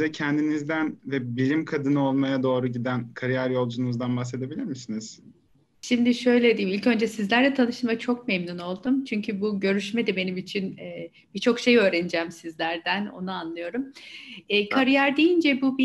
bize kendinizden ve bilim kadını olmaya doğru giden kariyer yolculuğunuzdan bahsedebilir misiniz? Şimdi şöyle diyeyim, ilk önce sizlerle tanıştığıma çok memnun oldum. Çünkü bu görüşme de benim için birçok şey öğreneceğim sizlerden, onu anlıyorum. Kariyer deyince bu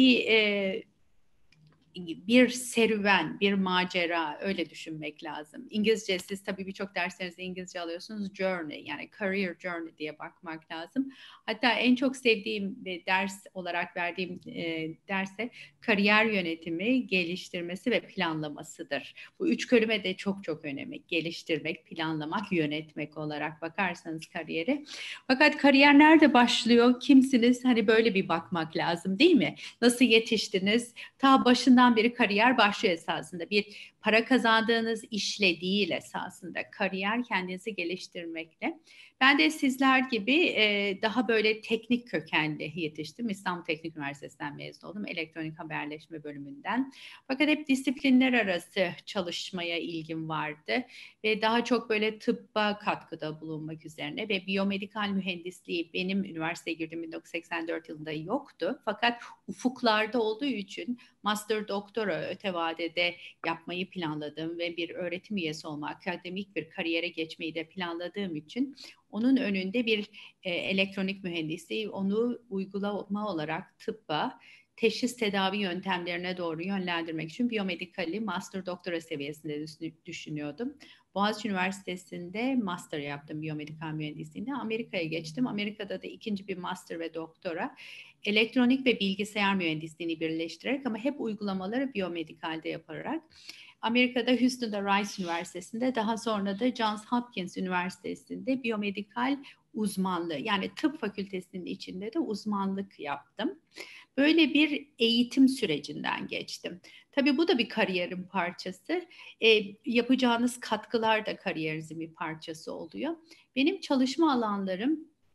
bir serüven, bir macera, öyle düşünmek lazım. İngilizce, siz tabii birçok derslerinizde İngilizce alıyorsunuz. Journey, yani career journey diye bakmak lazım. Hatta en çok sevdiğim ders olarak verdiğim derse kariyer yönetimi, geliştirmesi ve planlamasıdır. Bu üç kelime de çok çok önemli. Geliştirmek, planlamak, yönetmek olarak bakarsanız kariyeri. Fakat kariyer nerede başlıyor? Kimsiniz? Hani böyle bir bakmak lazım, değil mi? Nasıl yetiştiniz? Ta başından beri kariyer başlıyor esasında. Bir para kazandığınız işle değil esasında. Kariyer kendinizi geliştirmekle. Ben de sizler gibi daha böyle teknik kökenli yetiştim. İstanbul Teknik Üniversitesi'nden mezun oldum. Elektronik haberleşme bölümünden. Fakat hep disiplinler arası çalışmaya ilgim vardı. Ve daha çok böyle tıbba katkıda bulunmak üzerine ve biyomedikal mühendisliği benim üniversiteye girdiğim 1984 yılında yoktu. Fakat ufuklarda olduğu için master doktora öte vadede yapmayı planladım ve bir öğretim üyesi olmak, akademik bir kariyere geçmeyi de planladığım için onun önünde bir elektronik mühendisliği, onu uygulama olarak tıbba, teşhis tedavi yöntemlerine doğru yönlendirmek için biyomedikali master doktora seviyesinde düşünüyordum. Boğaziçi Üniversitesi'nde master yaptım biyomedikal mühendisliğinde. Amerika'ya geçtim. Amerika'da da ikinci bir master ve doktora. Elektronik ve bilgisayar mühendisliğini birleştirerek ama hep uygulamaları biyomedikalde yaparak Amerika'da Houston'da Rice Üniversitesi'nde, daha sonra da Johns Hopkins Üniversitesi'nde biyomedikal uzmanlığı, yani tıp fakültesinin içinde de uzmanlık yaptım. Böyle bir eğitim sürecinden geçtim. Tabii bu da bir kariyerin parçası. Yapacağınız katkılar da kariyerinizin bir parçası oluyor. Benim çalışma alanlarım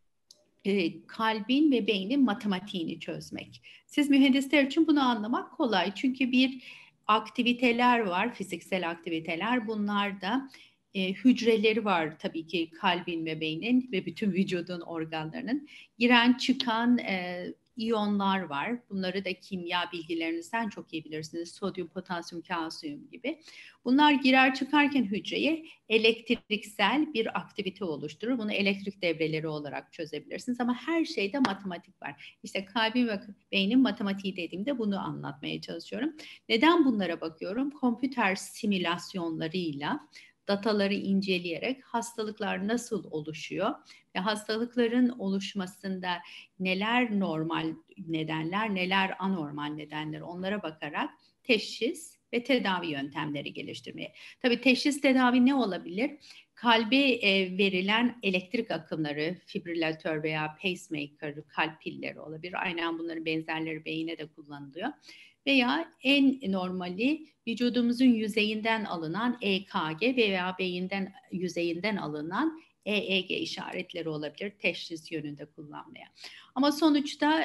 kalbin ve beynin matematiğini çözmek. Siz mühendisler için bunu anlamak kolay. Çünkü bir aktiviteler var, fiziksel aktiviteler. Bunlar da hücreleri var tabii ki kalbin ve beynin ve bütün vücudun organlarının. Giren çıkan iyonlar var. Bunları da kimya bilgilerinizden çok iyi bilirsiniz. Sodyum, potasyum, kalsiyum gibi. Bunlar girer çıkarken hücreye elektriksel bir aktivite oluşturur. Bunu elektrik devreleri olarak çözebilirsiniz ama her şeyde matematik var. İşte kalbin ve beynin matematiği dediğimde bunu anlatmaya çalışıyorum. Neden bunlara bakıyorum? Kompüter simülasyonlarıyla dataları inceleyerek hastalıklar nasıl oluşuyor ve hastalıkların oluşmasında neler normal nedenler, neler anormal nedenler, onlara bakarak teşhis ve tedavi yöntemleri geliştirmeye. Tabii teşhis tedavi ne olabilir? Kalbe verilen elektrik akımları, fibrilatör veya pacemaker, kalp pilleri olabilir. Aynen bunların benzerleri beyine de kullanılıyor. Veya en normali vücudumuzun yüzeyinden alınan EKG veya beyinden yüzeyinden alınan EEG işaretleri olabilir teşhis yönünde kullanmaya. Ama sonuçta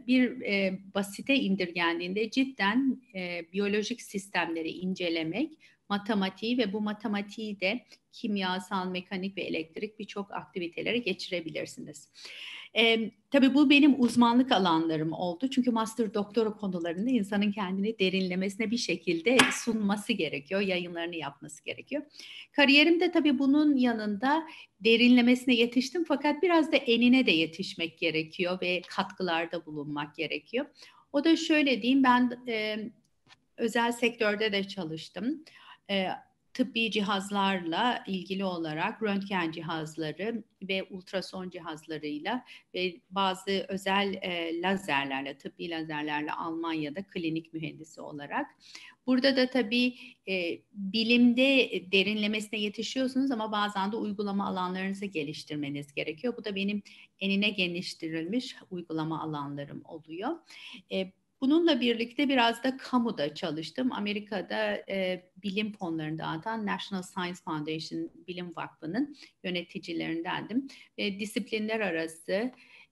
basite indirgendiğinde cidden biyolojik sistemleri incelemek, matematiği ve bu matematiği de kimyasal, mekanik ve elektrik birçok aktivitelere geçirebilirsiniz. Tabii bu benim uzmanlık alanlarım oldu. Çünkü master doktora konularında insanın kendini derinlemesine bir şekilde sunması gerekiyor, yayınlarını yapması gerekiyor. Kariyerimde tabii bunun yanında derinlemesine yetiştim fakat biraz da enine de yetişmek gerekiyor ve katkılarda bulunmak gerekiyor. O da şöyle diyeyim, ben özel sektörde de çalıştım. Tıbbi cihazlarla ilgili olarak röntgen cihazları ve ultrason cihazlarıyla ve bazı özel lazerlerle, tıbbi lazerlerle Almanya'da klinik mühendisi olarak. Burada da tabii bilimde derinlemesine yetişiyorsunuz ama bazen de uygulama alanlarınızı geliştirmeniz gerekiyor. Bu da benim enine geliştirilmiş uygulama alanlarım oluyor. Bununla birlikte biraz da kamuda çalıştım. Amerika'da bilim fonlarını dağıtan National Science Foundation Bilim Vakfı'nın yöneticilerindendim. Disiplinler arası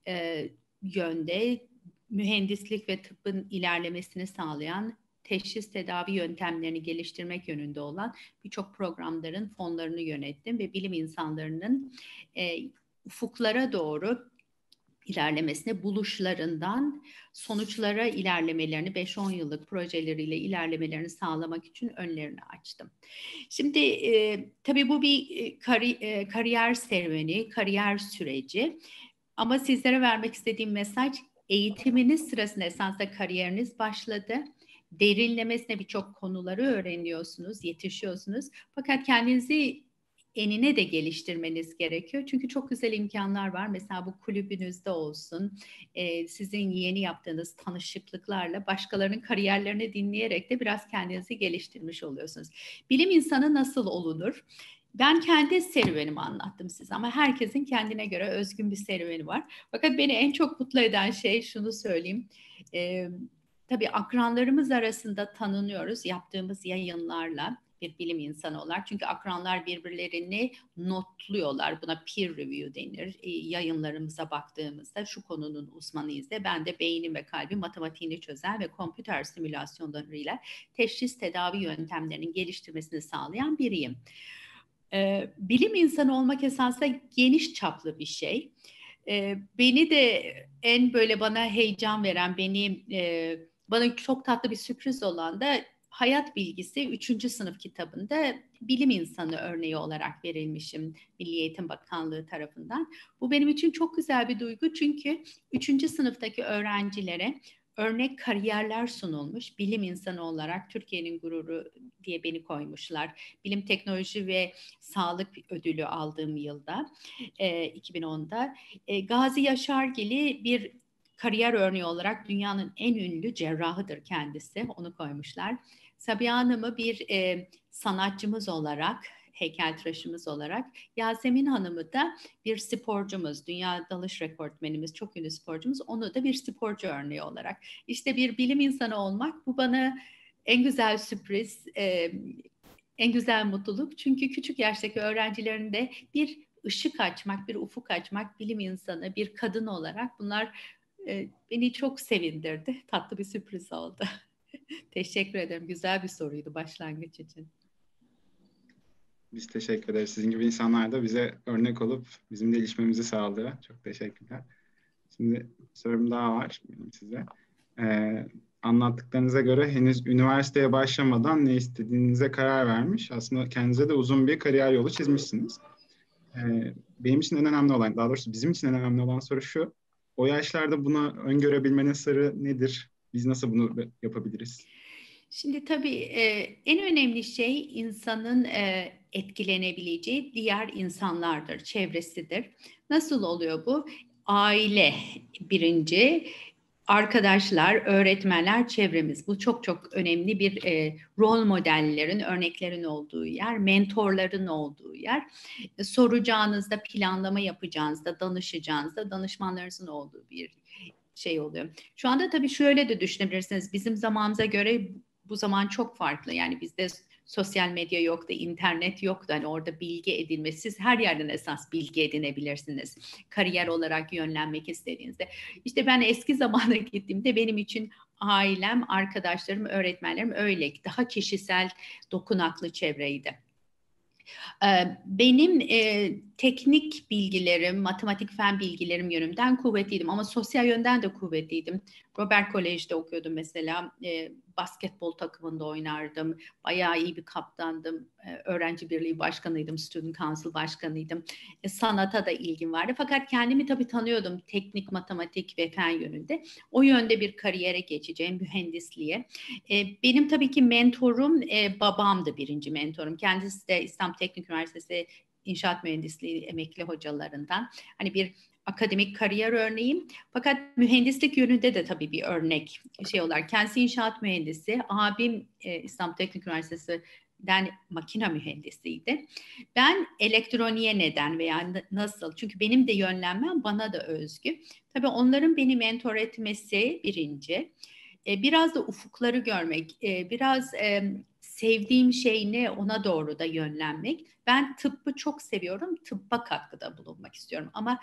yönde mühendislik ve tıbbın ilerlemesini sağlayan teşhis tedavi yöntemlerini geliştirmek yönünde olan birçok programların fonlarını yönettim ve bilim insanlarının ufuklara doğru ilerlemesine, buluşlarından sonuçlara ilerlemelerini, 5-10 yıllık projeleriyle ilerlemelerini sağlamak için önlerini açtım. Şimdi tabii bu bir kariyer serüveni, kariyer süreci. Ama sizlere vermek istediğim mesaj, eğitiminiz sırasında esasında kariyeriniz başladı. Derinlemesine birçok konuları öğreniyorsunuz, yetişiyorsunuz. Fakat kendinizi enine de geliştirmeniz gerekiyor. Çünkü çok güzel imkanlar var. Mesela bu kulübünüzde olsun, sizin yeni yaptığınız tanışıklıklarla başkalarının kariyerlerini dinleyerek de biraz kendinizi geliştirmiş oluyorsunuz. Bilim insanı nasıl olunur? Ben kendi serüvenimi anlattım size ama herkesin kendine göre özgün bir serüveni var. Fakat beni en çok mutlu eden şey, şunu söyleyeyim. Tabii akranlarımız arasında tanınıyoruz yaptığımız yayınlarla bir bilim insanı olarak. Çünkü akranlar birbirlerini notluyorlar. Buna peer review denir. Yayınlarımıza baktığımızda şu konunun uzmanıyız de ben de beynin ve kalbin matematiğini çözen ve kompüter simülasyonlarıyla teşhis tedavi yöntemlerinin geliştirmesini sağlayan biriyim. Bilim insanı olmak esasında geniş çaplı bir şey. Beni de en böyle bana heyecan veren, bana çok tatlı bir sürpriz olan da Hayat Bilgisi 3. sınıf kitabında bilim insanı örneği olarak verilmişim Milli Eğitim Bakanlığı tarafından. Bu benim için çok güzel bir duygu çünkü 3. sınıftaki öğrencilere örnek kariyerler sunulmuş. Bilim insanı olarak Türkiye'nin gururu diye beni koymuşlar. Bilim, Teknoloji ve Sağlık ödülü aldığım yılda, 2010'da. Gazi Yaşargil'i bir kariyer örneği olarak dünyanın en ünlü cerrahıdır kendisi. Onu koymuşlar. Sabiha Hanım'ı bir sanatçımız olarak, heykeltıraşımız olarak, Yasemin Hanım'ı da bir sporcumuz, dünya dalış rekortmenimiz, çok ünlü sporcumuz, onu da bir sporcu örneği olarak. İşte bir bilim insanı olmak, bu bana en güzel sürpriz, en güzel mutluluk. Çünkü küçük yaştaki öğrencilerin de bir ışık açmak, bir ufuk açmak, bilim insanı, bir kadın olarak bunlar beni çok sevindirdi. Tatlı bir sürpriz oldu. Teşekkür ederim. Güzel bir soruydu başlangıç için. Biz teşekkür ederiz. Sizin gibi insanlar da bize örnek olup bizim gelişmemizi sağlıyor. Çok teşekkürler. Şimdi sorum daha var benim size. Anlattıklarınıza göre henüz üniversiteye başlamadan ne istediğinize karar vermiş. Aslında kendinize de uzun bir kariyer yolu çizmişsiniz. Benim için en önemli olan, daha doğrusu bizim için en önemli olan soru şu. O yaşlarda bunu öngörebilmenin sırrı nedir? Biz nasıl bunu yapabiliriz? Şimdi tabii en önemli şey insanın etkilenebileceği diğer insanlardır, çevresidir. Nasıl oluyor bu? Aile birinci, arkadaşlar, öğretmenler, çevremiz. Bu çok çok önemli bir rol modellerin, örneklerin olduğu yer, mentorların olduğu yer. Soracağınızda, planlama yapacağınızda, danışacağınızda danışmanlarınızın olduğu bir şey oluyor. Şu anda tabii şöyle de düşünebilirsiniz. Bizim zamanımıza göre bu zaman çok farklı. Yani bizde sosyal medya yoktu, internet yoktu. Hani orada bilgi edinmesi, siz her yerden esas bilgi edinebilirsiniz. Kariyer olarak yönlenmek istediğinizde. İşte ben eski zamana gittiğimde benim için ailem, arkadaşlarım, öğretmenlerim öyle. Daha kişisel, dokunaklı çevreydi. Benim teknik bilgilerim, matematik fen bilgilerim yönümden kuvvetliydim ama sosyal yönden de kuvvetliydim. Robert Kolej'de okuyordum mesela. Basketbol takımında oynardım. Bayağı iyi bir kaptandım. Öğrenci Birliği başkanıydım. Student Council başkanıydım. Sanata da ilgim vardı. Fakat kendimi tabii tanıyordum teknik, matematik ve fen yönünde. O yönde bir kariyere geçeceğim, mühendisliğe. Benim tabii ki mentorum babamdı, birinci mentorum. Kendisi de İstanbul Teknik Üniversitesi İnşaat Mühendisliği emekli hocalarından. Hani bir akademik kariyer örneğim. Fakat mühendislik yönünde de tabii bir örnek şey olarak. Kendisi inşaat mühendisi. Abim İstanbul Teknik Üniversitesi'den makine mühendisiydi. Ben elektroniğe neden veya nasıl? Çünkü benim de yönlenmem bana da özgü. Tabii onların beni mentor etmesi birinci. Biraz da ufukları görmek, biraz sevdiğim şey ne ona doğru da yönlenmek. Ben tıbbı çok seviyorum, tıbba katkıda bulunmak istiyorum. Ama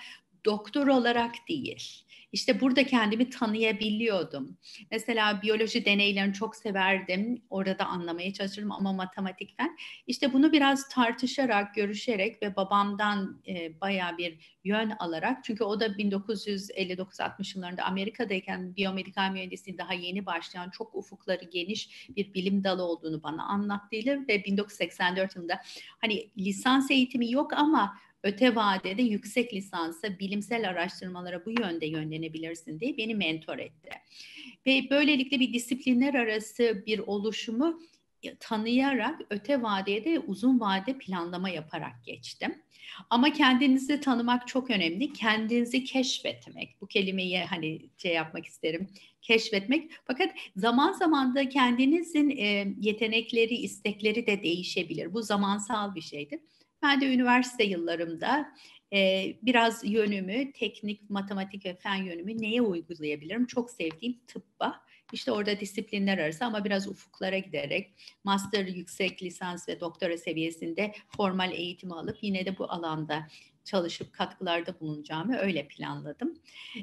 doktor olarak değil. İşte burada kendimi tanıyabiliyordum. Mesela biyoloji deneylerini çok severdim. Orada anlamaya çalışırım ama matematikten. İşte bunu biraz tartışarak, görüşerek ve babamdan bayağı bir yön alarak. Çünkü o da 1959-60 yıllarında Amerika'dayken biyomedikal mühendisliği daha yeni başlayan, çok ufukları geniş bir bilim dalı olduğunu bana anlattıydı. Ve 1984 yılında hani lisans eğitimi yok ama öte vadede yüksek lisansa, bilimsel araştırmalara bu yönde yönlenebilirsin diye beni mentor etti. Ve böylelikle bir disiplinler arası bir oluşumu tanıyarak öte vadeye de uzun vade planlama yaparak geçtim. Ama kendinizi tanımak çok önemli. Kendinizi keşfetmek. Bu kelimeyi hani yapmak isterim. Keşfetmek. Fakat zaman zaman da kendinizin yetenekleri, istekleri de değişebilir. Bu zamansal bir şeydir. Ben de üniversite yıllarımda biraz yönümü, teknik, matematik ve fen yönümü neye uygulayabilirim? Çok sevdiğim tıbba. İşte orada disiplinler arası ama biraz ufuklara giderek master, yüksek lisans ve doktora seviyesinde formal eğitimi alıp yine de bu alanda çalışıp katkılarda bulunacağımı öyle planladım.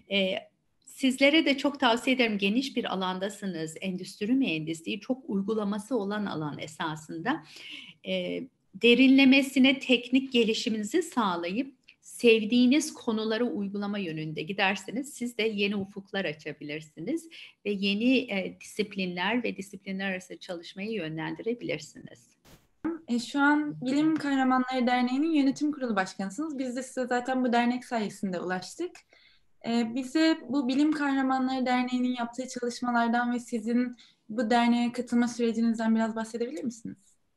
Sizlere de çok tavsiye ederim. Geniş bir alandasınız. Endüstri mühendisliği çok uygulaması olan alan esasında. Derinlemesine teknik gelişiminizi sağlayıp sevdiğiniz konuları uygulama yönünde giderseniz siz de yeni ufuklar açabilirsiniz ve yeni disiplinler ve disiplinler arası çalışmayı yönlendirebilirsiniz. Şu an Bilim Kahramanları Derneği'nin yönetim kurulu başkanısınız. Biz de size zaten bu dernek sayesinde ulaştık. Bize bu Bilim Kahramanları Derneği'nin yaptığı çalışmalardan ve sizin bu derneğe katılma sürecinizden biraz bahsedebilir misiniz?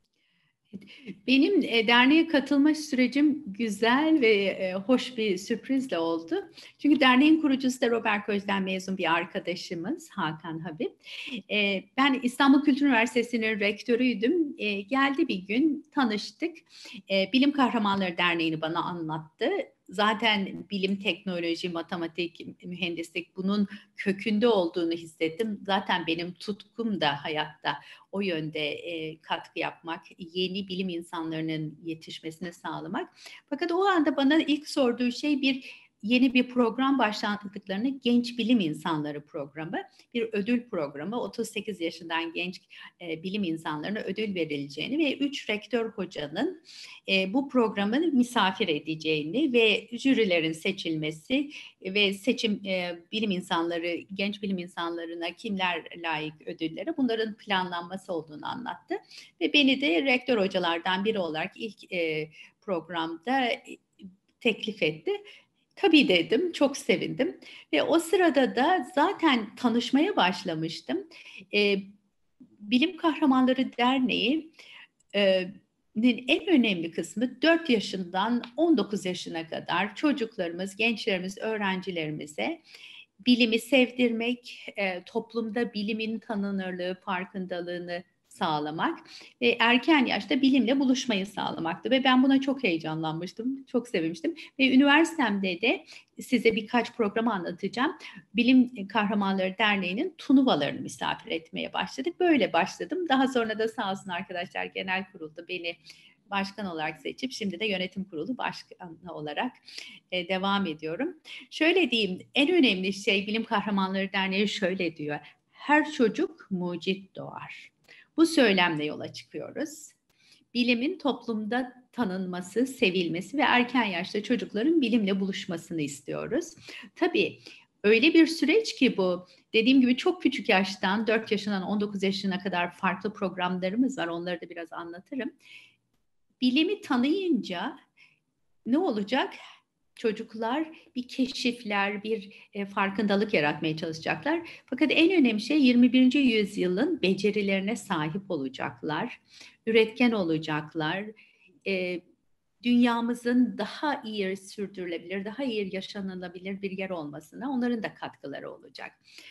Benim derneğe katılma sürecim güzel ve hoş bir sürprizle oldu. Çünkü derneğin kurucusu da Robert Koch'tan mezun bir arkadaşımız Hakan Habib. Ben İstanbul Kültür Üniversitesi'nin rektörüydüm. Geldi bir gün, tanıştık. Bilim Kahramanları Derneği'ni bana anlattı. Zaten bilim, teknoloji, matematik, mühendislik bunun kökünde olduğunu hissettim. Zaten benim tutkum da hayatta o yönde katkı yapmak, yeni bilim insanlarının yetişmesini sağlamak. Fakat o anda bana ilk sorduğu şey yeni bir program başlattıklarını, genç bilim insanları programı, bir ödül programı. 38 yaşından genç bilim insanlarına ödül verileceğini ve 3 rektör hocanın bu programı misafir edeceğini ve jürilerin seçilmesi ve seçim bilim insanları, genç bilim insanlarına kimler layık ödüllere, bunların planlanması olduğunu anlattı. Ve beni de rektör hocalardan biri olarak ilk programda teklif etti. Tabii dedim, çok sevindim ve o sırada da zaten tanışmaya başlamıştım. Bilim Kahramanları Derneği en önemli kısmı 4 yaşından 19 yaşına kadar çocuklarımız, gençlerimiz, öğrencilerimize bilimi sevdirmek, toplumda bilimin tanınırlığı, farkındalığını sağlamak ve erken yaşta bilimle buluşmayı sağlamaktı. Ve ben buna çok heyecanlanmıştım, çok sevmiştim. Ve üniversitemde de size birkaç programı anlatacağım. Bilim Kahramanları Derneği'nin turnuvalarını misafir etmeye başladık. Böyle başladım. Daha sonra da sağ olsun arkadaşlar genel kurulda beni başkan olarak seçip şimdi de yönetim kurulu başkanı olarak devam ediyorum. Şöyle diyeyim, en önemli şey Bilim Kahramanları Derneği şöyle diyor. Her çocuk mucit doğar. Bu söylemle yola çıkıyoruz. Bilimin toplumda tanınması, sevilmesi ve erken yaşta çocukların bilimle buluşmasını istiyoruz. Tabii öyle bir süreç ki bu, dediğim gibi çok küçük yaştan 4 yaşından 19 yaşına kadar farklı programlarımız var. Onları da biraz anlatırım. Bilimi tanıyınca ne olacak? Çocuklar bir keşifler, bir farkındalık yaratmaya çalışacaklar. Fakat en önemli şey 21. yüzyılın becerilerine sahip olacaklar, üretken olacaklar, dünyamızın daha iyi sürdürülebilir, daha iyi yaşanılabilir bir yer olmasına onların da katkıları olacak.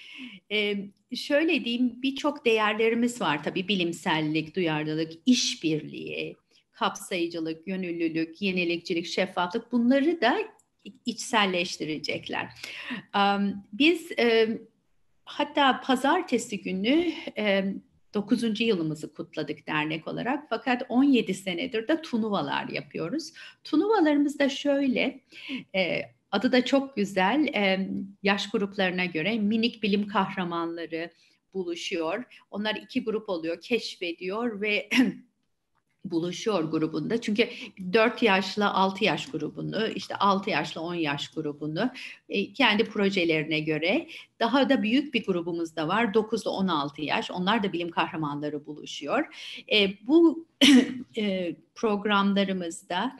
Şöyle diyeyim, birçok değerlerimiz var tabii, bilimsellik, duyarlılık, işbirliği, kapsayıcılık, gönüllülük, yenilikçilik, şeffaflık, bunları da içselleştirecekler. Biz hatta pazartesi günü 9. yılımızı kutladık dernek olarak. Fakat 17 senedir de turnuvalar yapıyoruz. Turnuvalarımız da şöyle, Adı da çok güzel. Yaş gruplarına göre minik bilim kahramanları buluşuyor. Onlar 2 grup oluyor, keşfediyor ve buluşuyor grubunda. Çünkü 4 yaşla 6 yaş grubunu, işte 6 yaşla 10 yaş grubunu kendi projelerine göre, daha da büyük bir grubumuz da var. 9 ile 16 yaş. Onlar da bilim kahramanları buluşuyor. Bu programlarımızda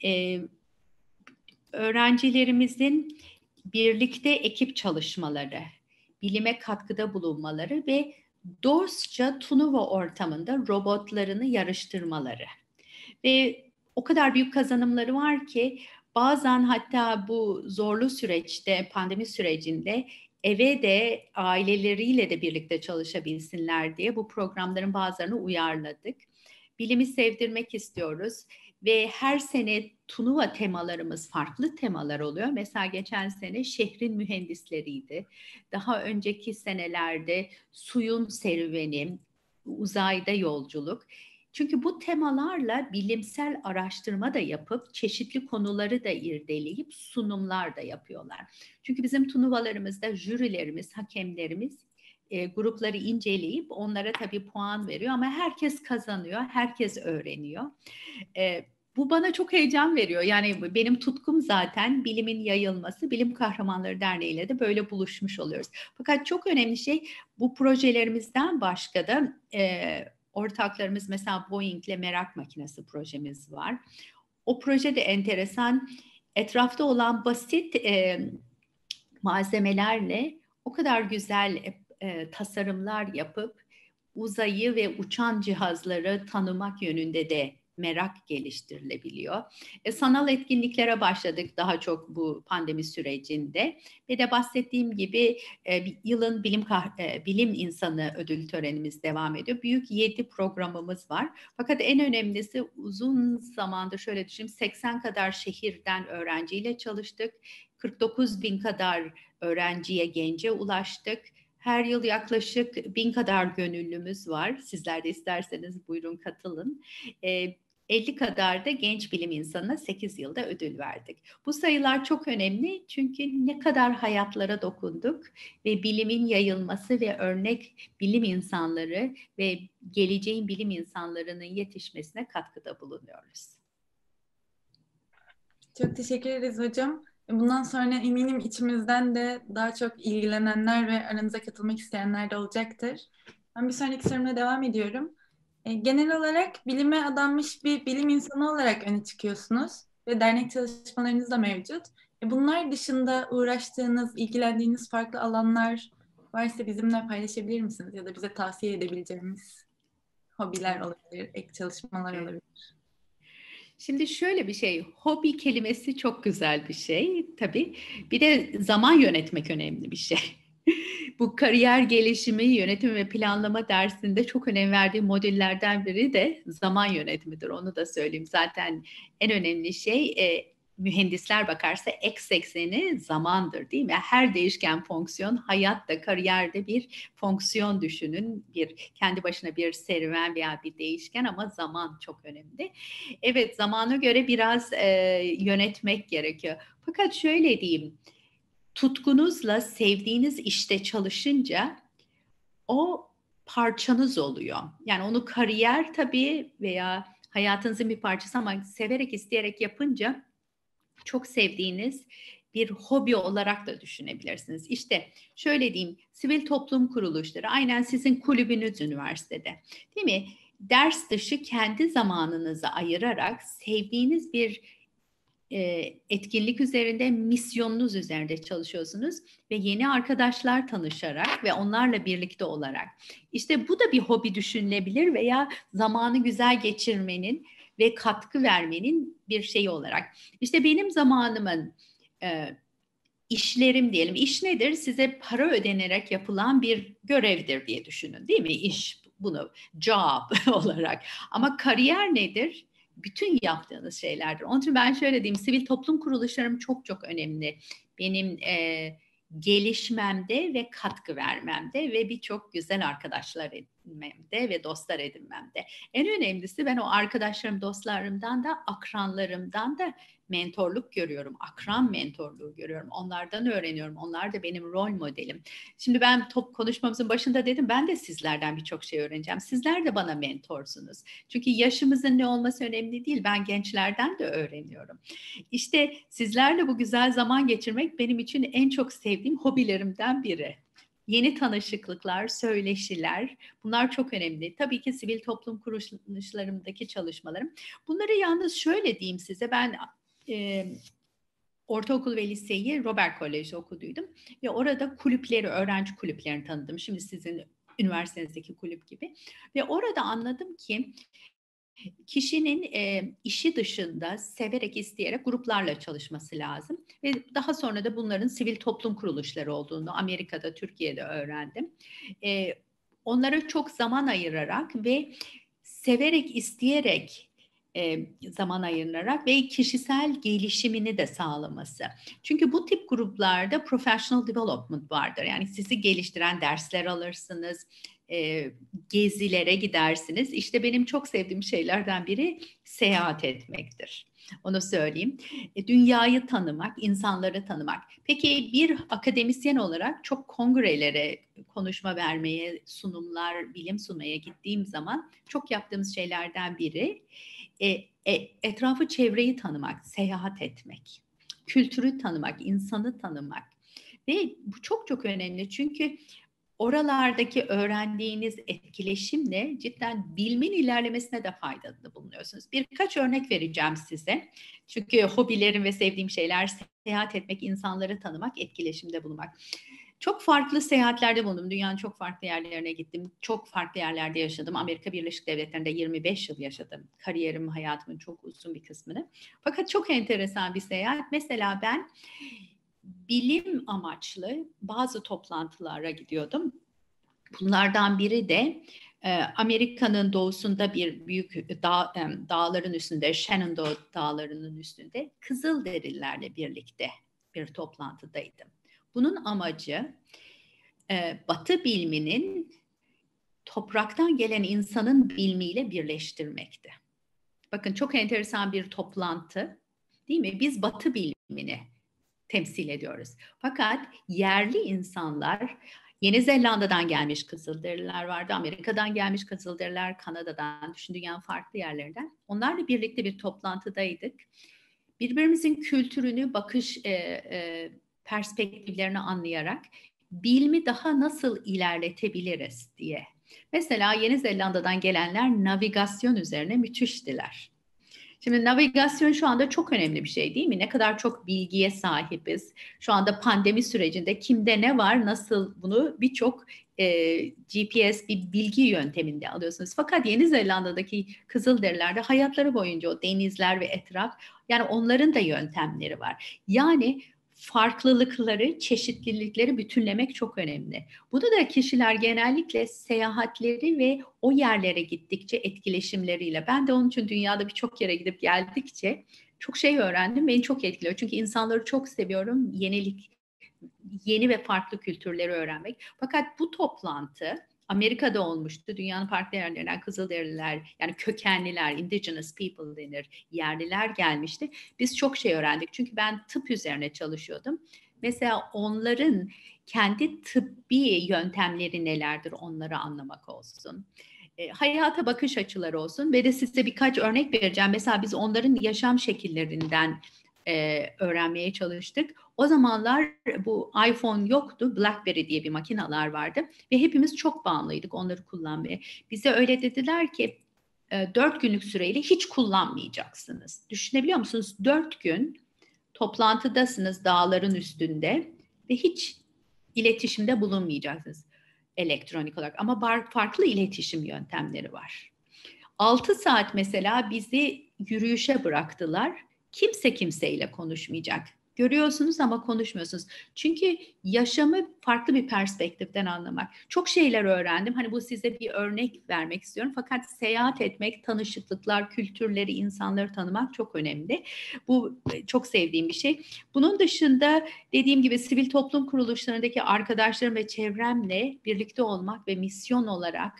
öğrencilerimizin birlikte ekip çalışmaları, bilime katkıda bulunmaları ve dostça Truva ortamında robotlarını yarıştırmaları. Ve o kadar büyük kazanımları var ki bazen hatta bu zorlu süreçte, pandemi sürecinde eve de aileleriyle de birlikte çalışabilsinler diye bu programların bazılarını uyarladık. Bilimi sevdirmek istiyoruz ve her sene Truva temalarımız farklı temalar oluyor. Mesela geçen sene şehrin mühendisleriydi. Daha önceki senelerde suyun serüveni, uzayda yolculuk. Çünkü bu temalarla bilimsel araştırma da yapıp çeşitli konuları da irdeleyip sunumlar da yapıyorlar. Çünkü bizim turnuvalarımızda jürilerimiz, hakemlerimiz grupları inceleyip onlara tabii puan veriyor ama herkes kazanıyor, herkes öğreniyor. Bu bana çok heyecan veriyor. Yani benim tutkum zaten bilimin yayılması. Bilim Kahramanları Derneği ile de böyle buluşmuş oluyoruz. Fakat çok önemli şey, bu projelerimizden başka da ortaklarımız, mesela Boeing ile merak makinesi projemiz var. O proje de enteresan. Etrafta olan basit malzemelerle o kadar güzel tasarımlar yapıp uzayı ve uçan cihazları tanımak yönünde de merak geliştirilebiliyor. Sanal etkinliklere başladık daha çok bu pandemi sürecinde ve de bahsettiğim gibi yılın bilim insanı ödül törenimiz devam ediyor. Büyük 7 programımız var. Fakat en önemlisi, uzun zamandır şöyle düşünün, 80 kadar şehirden öğrenciyle çalıştık. 49 bin kadar öğrenciye, gence ulaştık. Her yıl yaklaşık 1000 kadar gönüllümüz var. Sizler de isterseniz buyurun katılın. 50 kadar da genç bilim insanına 8 yılda ödül verdik. Bu sayılar çok önemli çünkü ne kadar hayatlara dokunduk ve bilimin yayılması ve örnek bilim insanları ve geleceğin bilim insanlarının yetişmesine katkıda bulunuyoruz. Çok teşekkür ederiz hocam. Bundan sonra eminim içimizden de daha çok ilgilenenler ve aranıza katılmak isteyenler de olacaktır. Ben bir sonraki sorumla devam ediyorum. Genel olarak bilime adanmış bir bilim insanı olarak öne çıkıyorsunuz ve dernek çalışmalarınız da mevcut. Bunlar dışında uğraştığınız, ilgilendiğiniz farklı alanlar varsa bizimle paylaşabilir misiniz? Ya da bize tavsiye edebileceğimiz hobiler olabilir, ek çalışmalar olabilir. Şimdi şöyle bir şey, hobi kelimesi çok güzel bir şey tabii. Bir de zaman yönetmek önemli bir şey. Bu kariyer gelişimi, yönetim ve planlama dersinde çok önem verdiğim modüllerden biri de zaman yönetimidir. Onu da söyleyeyim. Zaten en önemli şey mühendisler bakarsa X ekseni zamandır, değil mi? Her değişken fonksiyon, hayatta, kariyerde bir fonksiyon düşünün. Kendi başına bir serüven veya bir değişken ama zaman çok önemli. Evet, zamana göre biraz yönetmek gerekiyor. Fakat şöyle diyeyim, tutkunuzla sevdiğiniz işte çalışınca o parçanız oluyor. Yani onu kariyer tabii veya hayatınızın bir parçası ama severek, isteyerek yapınca çok sevdiğiniz bir hobi olarak da düşünebilirsiniz. İşte şöyle diyeyim, sivil toplum kuruluşları aynen sizin kulübünüz üniversitede, değil mi? Ders dışı kendi zamanınızı ayırarak sevdiğiniz bir etkinlik üzerinde, misyonunuz üzerinde çalışıyorsunuz ve yeni arkadaşlar tanışarak ve onlarla birlikte olarak. İşte bu da bir hobi düşünülebilir veya zamanı güzel geçirmenin ve katkı vermenin bir şeyi olarak. İşte benim zamanımın işlerim diyelim. İş nedir? Size para ödenerek yapılan bir görevdir diye düşünün, değil mi? İş, bunu job olarak. Ama kariyer nedir? Bütün yaptığınız şeylerdir. Onun için ben şöyle diyeyim, sivil toplum kuruluşlarım çok çok önemli. Benim gelişmemde ve katkı vermemde ve birçok güzel arkadaşlar edinmemde ve dostlar edinmemde. En önemlisi ben o arkadaşlarım, dostlarımdan da, akranlarımdan da mentorluk görüyorum. Akran mentorluğu görüyorum. Onlardan öğreniyorum. Onlar da benim rol modelim. Şimdi ben konuşmamızın başında dedim, ben de sizlerden birçok şey öğreneceğim. Sizler de bana mentorsunuz. Çünkü yaşımızın ne olması önemli değil. Ben gençlerden de öğreniyorum. İşte sizlerle bu güzel zaman geçirmek benim için en çok sevdiğim hobilerimden biri. Yeni tanışıklıklar, söyleşiler, bunlar çok önemli. Tabii ki sivil toplum kuruluşlarımdaki çalışmalarım. Bunları yalnız şöyle diyeyim size, ben ortaokul ve liseyi Robert College'de okuduydum ve orada kulüpleri, öğrenci kulüplerini tanıdım. Şimdi sizin üniversitenizdeki kulüp gibi. Ve orada anladım ki kişinin işi dışında severek, isteyerek gruplarla çalışması lazım. Ve daha sonra da bunların sivil toplum kuruluşları olduğunu Amerika'da, Türkiye'de öğrendim. Onlara çok zaman ayırarak ve severek, isteyerek zaman ayırarak ve kişisel gelişimini de sağlaması. Çünkü bu tip gruplarda professional development vardır. Yani sizi geliştiren dersler alırsınız, gezilere gidersiniz. İşte benim çok sevdiğim şeylerden biri seyahat etmektir. Onu söyleyeyim. Dünyayı tanımak, insanları tanımak. Peki bir akademisyen olarak çok kongrelere konuşma vermeye, sunumlar, bilim sunmaya gittiğim zaman çok yaptığımız şeylerden biri etrafı, çevreyi tanımak, seyahat etmek, kültürü tanımak, insanı tanımak. Ve bu çok çok önemli çünkü oralardaki öğrendiğiniz etkileşimle cidden bilimin ilerlemesine de faydalı bulunuyorsunuz. Birkaç örnek vereceğim size. Çünkü hobilerim ve sevdiğim şeyler seyahat etmek, insanları tanımak, etkileşimde bulunmak. Çok farklı seyahatlerde bulundum. Dünyanın çok farklı yerlerine gittim. Çok farklı yerlerde yaşadım. Amerika Birleşik Devletleri'nde 25 yıl yaşadım. Kariyerim, hayatımın çok uzun bir kısmını. Fakat çok enteresan bir seyahat. Mesela ben bilim amaçlı bazı toplantılara gidiyordum. Bunlardan biri de Amerika'nın doğusunda bir büyük dağların üstünde, Shenandoah dağlarının üstünde Kızılderililerle birlikte bir toplantıdaydım. Bunun amacı Batı biliminin topraktan gelen insanın bilimiyle birleştirmekti. Bakın çok enteresan bir toplantı, değil mi? Biz Batı bilimini temsil ediyoruz. Fakat yerli insanlar, Yeni Zelanda'dan gelmiş Kızılderililer vardı, Amerika'dan gelmiş Kızılderililer, Kanada'dan, düşün dünyanın farklı yerlerinden. Onlarla birlikte bir toplantıdaydık. Birbirimizin kültürünü, bakış perspektiflerini anlayarak bilimi daha nasıl ilerletebiliriz diye. Mesela Yeni Zelanda'dan gelenler navigasyon üzerine müthiştiler. Şimdi navigasyon şu anda çok önemli bir şey değil mi? Ne kadar çok bilgiye sahibiz. Şu anda pandemi sürecinde kimde ne var, nasıl bunu birçok GPS bir bilgi yönteminde alıyorsunuz. Fakat Yeni Zelanda'daki Kızılderililerde hayatları boyunca o denizler ve etraf, yani onların da yöntemleri var. Yani farklılıkları, çeşitlilikleri bütünlemek çok önemli. Bunu da kişiler genellikle seyahatleri ve o yerlere gittikçe etkileşimleriyle, ben de onun için dünyada birçok yere gidip geldikçe çok şey öğrendim. Beni çok etkiliyor. Çünkü insanları çok seviyorum. Yeni ve farklı kültürleri öğrenmek. Fakat bu toplantı Amerika'da olmuştu. Dünyanın farklı yerlerinden Kızılderililer, yani kökenliler, indigenous people denir, yerliler gelmişti. Biz çok şey öğrendik. Çünkü ben tıp üzerine çalışıyordum. Mesela onların kendi tıbbi yöntemleri nelerdir, onları anlamak olsun. Hayata bakış açıları olsun ve de size birkaç örnek vereceğim. Mesela biz onların yaşam şekillerinden öğrenmeye çalıştık. O zamanlar bu iPhone yoktu. BlackBerry diye bir makineler vardı ve hepimiz çok bağımlıydık onları kullanmaya. Bize öyle dediler ki 4 günlük süreyle hiç kullanmayacaksınız. Düşünebiliyor musunuz? 4 gün toplantıdasınız dağların üstünde ve hiç iletişimde bulunmayacaksınız elektronik olarak. Ama farklı iletişim yöntemleri var. 6 saat mesela bizi yürüyüşe bıraktılar. Kimse kimseyle konuşmayacak. Görüyorsunuz ama konuşmuyorsunuz. Çünkü yaşamı farklı bir perspektiften anlamak. Çok şeyler öğrendim. Hani bu size bir örnek vermek istiyorum. Fakat seyahat etmek, tanışıklıklar, kültürleri, insanları tanımak çok önemli. Bu çok sevdiğim bir şey. Bunun dışında dediğim gibi sivil toplum kuruluşlarındaki arkadaşlarım ve çevremle birlikte olmak ve misyon olarak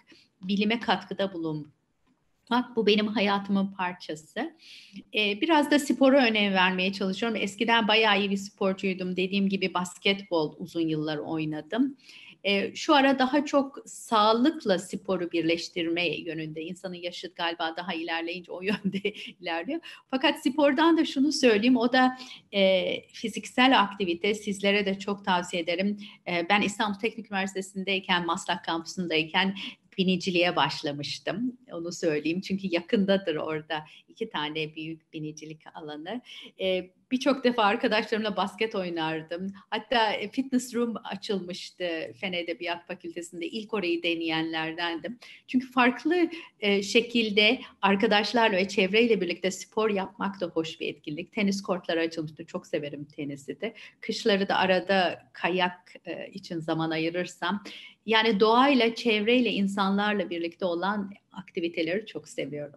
bilime katkıda bulunmak, bu benim hayatımın parçası. Biraz da spora önem vermeye çalışıyorum. Eskiden bayağı iyi bir sporcuydum. Dediğim gibi basketbol uzun yıllar oynadım. Şu ara daha çok sağlıkla sporu birleştirme yönünde. İnsanın yaşı galiba daha ilerleyince o yönde ilerliyor. Fakat spordan da şunu söyleyeyim, o da fiziksel aktivite. Sizlere de çok tavsiye ederim. Ben İstanbul Teknik Üniversitesi'ndeyken, Maslak kampüsündeyken biniciliğe başlamıştım. Onu söyleyeyim. Çünkü yakındadır orada 2 tane büyük binicilik alanı. Birçok defa arkadaşlarımla basket oynardım. Hatta fitness room açılmıştı Fen Edebiyat Fakültesi'nde. İlk orayı deneyenlerdendim. Çünkü farklı şekilde arkadaşlarla ve çevreyle birlikte spor yapmak da hoş bir etkinlik. Tenis kortları açılmıştı. Çok severim tenisi de. Kışları da arada kayak için zaman ayırırsam. Yani doğayla, çevreyle, insanlarla birlikte olan aktiviteleri çok seviyorum.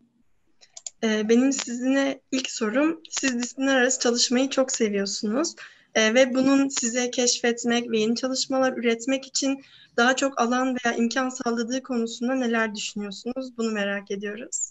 Benim sizinle ilk sorum, siz disiplinler arası çalışmayı çok seviyorsunuz ve bunun size keşfetmek ve yeni çalışmalar üretmek için daha çok alan veya imkan sağladığı konusunda neler düşünüyorsunuz? Bunu merak ediyoruz.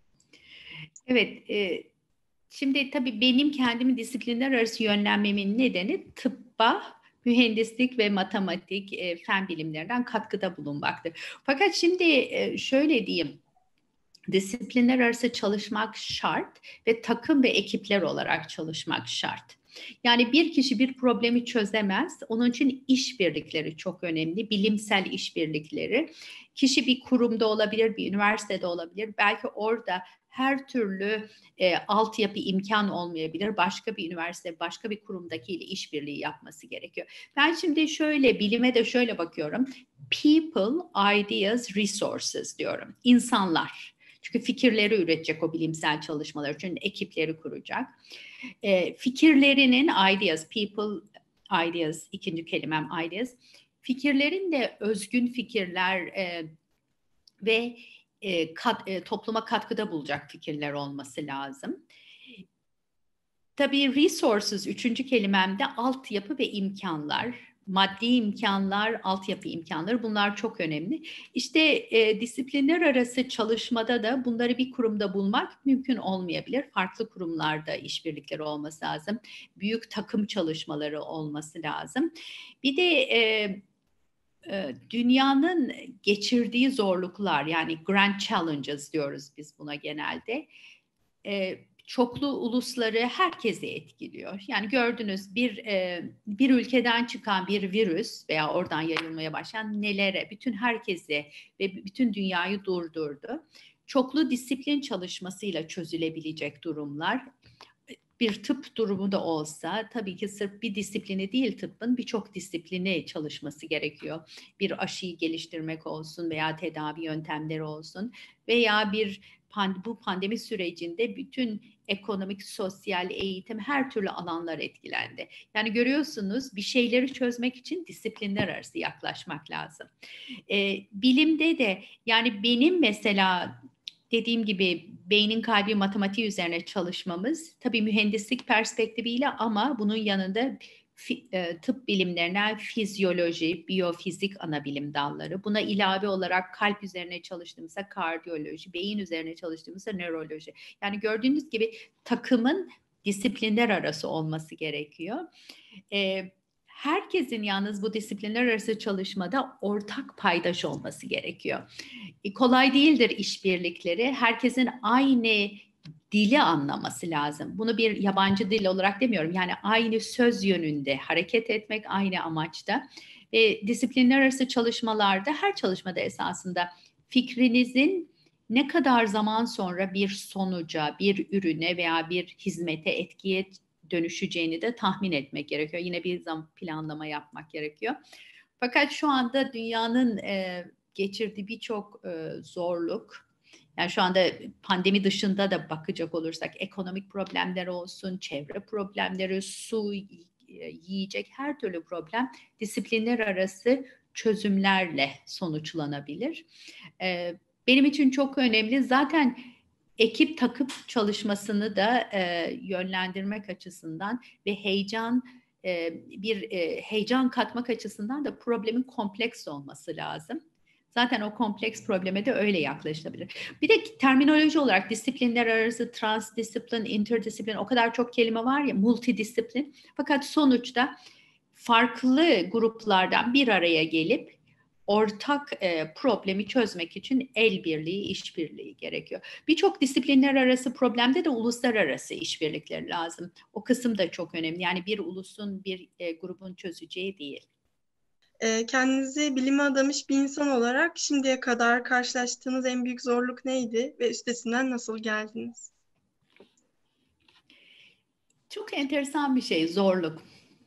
Evet, şimdi tabii benim kendimi disiplinler arası yönlenmemin nedeni tıbba, mühendislik ve matematik, fen bilimlerinden katkıda bulunmaktır. Fakat şimdi şöyle diyeyim, disiplinler arası çalışmak şart ve takım ve ekipler olarak çalışmak şart. Yani bir kişi bir problemi çözemez. Onun için işbirlikleri çok önemli. Bilimsel işbirlikleri. Kişi bir kurumda olabilir, bir üniversitede olabilir. Belki orada her türlü altyapı imkan olmayabilir. Başka bir üniversite, başka bir kurumdakiyle işbirliği yapması gerekiyor. Ben şimdi şöyle, bilime de şöyle bakıyorum. People, ideas, resources diyorum. İnsanlar. Çünkü fikirleri üretecek o bilimsel çalışmalar için, ekipleri kuracak. Fikirlerinin ideas, people, ideas, ikinci kelimem ideas. Fikirlerin de özgün fikirler ve topluma katkıda bulacak fikirler olması lazım. Tabii resources, üçüncü kelimemde altyapı ve imkanlar. Maddi imkanlar, altyapı imkanları, bunlar çok önemli. İşte disiplinler arası çalışmada da bunları bir kurumda bulmak mümkün olmayabilir. Farklı kurumlarda işbirlikleri olması lazım. Büyük takım çalışmaları olması lazım. Bir de dünyanın geçirdiği zorluklar, yani grand challenges diyoruz biz buna genelde. Çoklu ulusları herkese etkiliyor. Yani gördünüz bir ülkeden çıkan bir virüs veya oradan yayılmaya başlayan nelere, bütün herkese ve bütün dünyayı durdurdu. Çoklu disiplin çalışmasıyla çözülebilecek durumlar. Bir tıp durumu da olsa tabii ki sırf bir disiplini değil, tıbbın birçok disiplini çalışması gerekiyor. Bir aşıyı geliştirmek olsun veya tedavi yöntemleri olsun veya bu pandemi sürecinde bütün ekonomik, sosyal, eğitim, her türlü alanlar etkilendi. Yani görüyorsunuz, bir şeyleri çözmek için disiplinler arası yaklaşmak lazım. Bilimde de yani benim mesela dediğim gibi beynin kalbi matematiği üzerine çalışmamız tabii mühendislik perspektifiyle, ama bunun yanında tıp bilimlerine fizyoloji, biyofizik ana bilim dalları. Buna ilave olarak kalp üzerine çalıştığımızda kardiyoloji, beyin üzerine çalıştığımızda nöroloji. Yani gördüğünüz gibi takımın disiplinler arası olması gerekiyor. Herkesin yalnız bu disiplinler arası çalışmada ortak paydaş olması gerekiyor. Kolay değildir işbirlikleri. Herkesin aynı dili anlaması lazım. Bunu bir yabancı dil olarak demiyorum. Yani aynı söz yönünde hareket etmek, aynı amaçta. Ve disiplinler arası çalışmalarda, her çalışmada esasında fikrinizin ne kadar zaman sonra bir sonuca, bir ürüne veya bir hizmete, etkiye dönüşeceğini de tahmin etmek gerekiyor. Yine bir zaman planlama yapmak gerekiyor. Fakat şu anda dünyanın geçirdiği birçok zorluk, yani şu anda pandemi dışında da bakacak olursak ekonomik problemler olsun, çevre problemleri, su, yiyecek, her türlü problem disiplinler arası çözümlerle sonuçlanabilir. Benim için çok önemli. Zaten ekip takım çalışmasını da yönlendirmek açısından ve heyecan katmak açısından da problemin kompleks olması lazım. Zaten o kompleks probleme de öyle yaklaşılabilir. Bir de terminoloji olarak disiplinler arası, transdisiplin, interdisiplin, o kadar çok kelime var ya, multidisiplin. Fakat sonuçta farklı gruplardan bir araya gelip ortak problemi çözmek için el birliği, işbirliği gerekiyor. Birçok disiplinler arası problemde de uluslararası işbirlikleri lazım. O kısım da çok önemli. Yani bir ulusun, bir grubun çözeceği değil. Kendinizi bilime adamış bir insan olarak şimdiye kadar karşılaştığınız en büyük zorluk neydi ve üstesinden nasıl geldiniz? Çok enteresan bir şey, zorluk.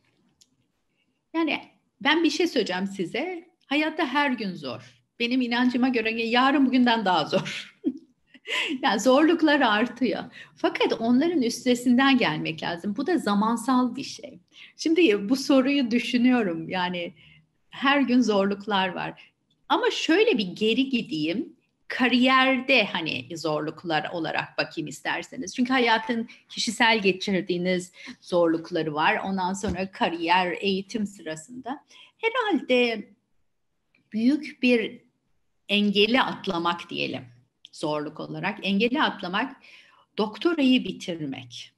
Yani ben bir şey söyleyeceğim size. Hayatta her gün zor. Benim inancıma göre yarın bugünden daha zor. Yani zorluklar artıyor. Fakat onların üstesinden gelmek lazım. Bu da zamansal bir şey. Şimdi bu soruyu düşünüyorum. Yani her gün zorluklar var. Ama şöyle bir geri gideyim. Kariyerde hani zorluklar olarak bakayım isterseniz. Çünkü hayatın kişisel geçirdiğiniz zorlukları var. Ondan sonra kariyer, eğitim sırasında. Herhalde büyük bir engeli atlamak diyelim. Zorluk olarak. Engeli atlamak, doktorayı bitirmek.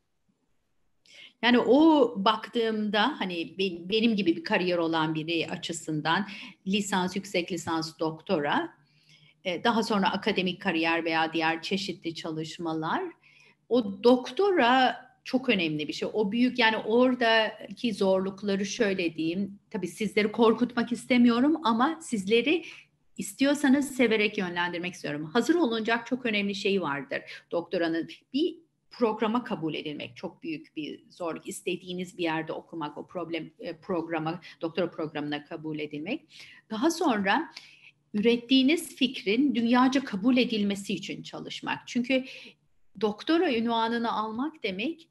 Yani o baktığımda hani benim gibi bir kariyer olan biri açısından lisans, yüksek lisans, doktora, daha sonra akademik kariyer veya diğer çeşitli çalışmalar, o doktora çok önemli bir şey. O büyük, yani oradaki zorlukları şöyle diyeyim, tabii sizleri korkutmak istemiyorum ama sizleri istiyorsanız severek yönlendirmek istiyorum. Hazır olunacak çok önemli şey vardır doktoranın. Bir programa kabul edilmek çok büyük bir zorluk. İstediğiniz bir yerde okumak, o programa, doktora programına kabul edilmek. Daha sonra ürettiğiniz fikrin dünyaca kabul edilmesi için çalışmak. Çünkü doktora unvanını almak demek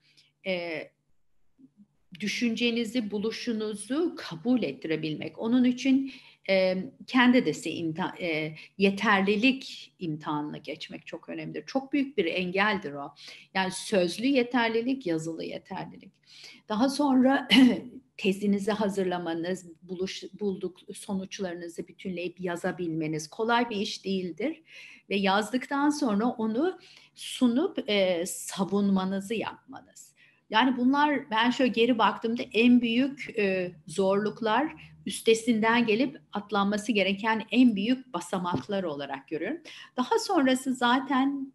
düşüncenizi, buluşunuzu kabul ettirebilmek. Onun için kendisi yeterlilik imtihanını geçmek çok önemlidir. Çok büyük bir engeldir o. Yani sözlü yeterlilik, yazılı yeterlilik. Daha sonra tezinizi hazırlamanız, bulduk sonuçlarınızı bütünleyip yazabilmeniz kolay bir iş değildir. Ve yazdıktan sonra onu sunup savunmanızı yapmanız. Yani bunlar, ben şöyle geri baktığımda en büyük zorluklar, üstesinden gelip atlanması gereken en büyük basamaklar olarak görüyorum. Daha sonrası zaten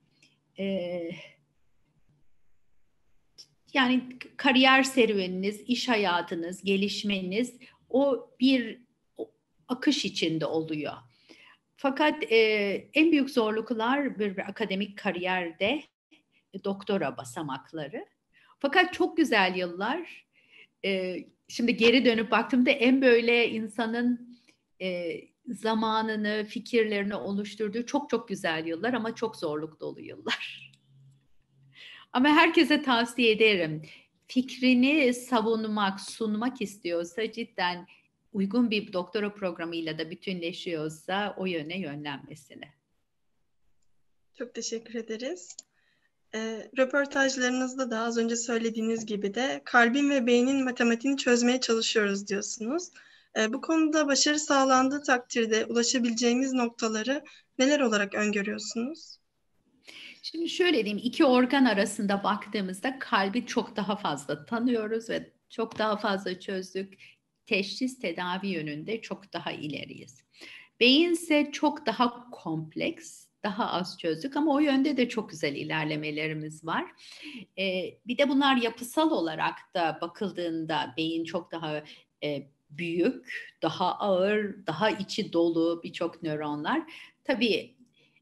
yani kariyer serüveniniz, iş hayatınız, gelişmeniz o bir akış içinde oluyor. Fakat en büyük zorluklar bir akademik kariyerde doktora basamakları. Fakat çok güzel yıllar. Şimdi geri dönüp baktığımda en böyle insanın zamanını, fikirlerini oluşturduğu çok çok güzel yıllar ama çok zorluk dolu yıllar. Ama herkese tavsiye ederim. Fikrini savunmak, sunmak istiyorsa, cidden uygun bir doktora programıyla da bütünleşiyorsa o yöne yönlenmesini. Çok teşekkür ederiz. Röportajlarınızda da az önce söylediğiniz gibi de kalbin ve beynin matematiğini çözmeye çalışıyoruz diyorsunuz. Bu konuda başarı sağlandığı takdirde ulaşabileceğimiz noktaları neler olarak öngörüyorsunuz? Şimdi şöyle diyeyim, iki organ arasında baktığımızda kalbi çok daha fazla tanıyoruz ve çok daha fazla çözdük. Teşhis, tedavi yönünde çok daha ileriyiz. Beyin ise çok daha kompleks, daha az çözdük ama o yönde de çok güzel ilerlemelerimiz var. Bir de bunlar yapısal olarak da bakıldığında beyin çok daha büyük, daha ağır, daha içi dolu birçok nöronlar. Tabii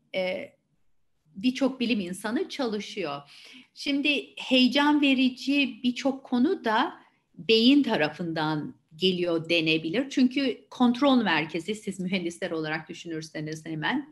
birçok bilim insanı çalışıyor. Şimdi heyecan verici birçok konu da beyin tarafından geliyor denebilir. Çünkü kontrol merkezi, siz mühendisler olarak düşünürseniz hemen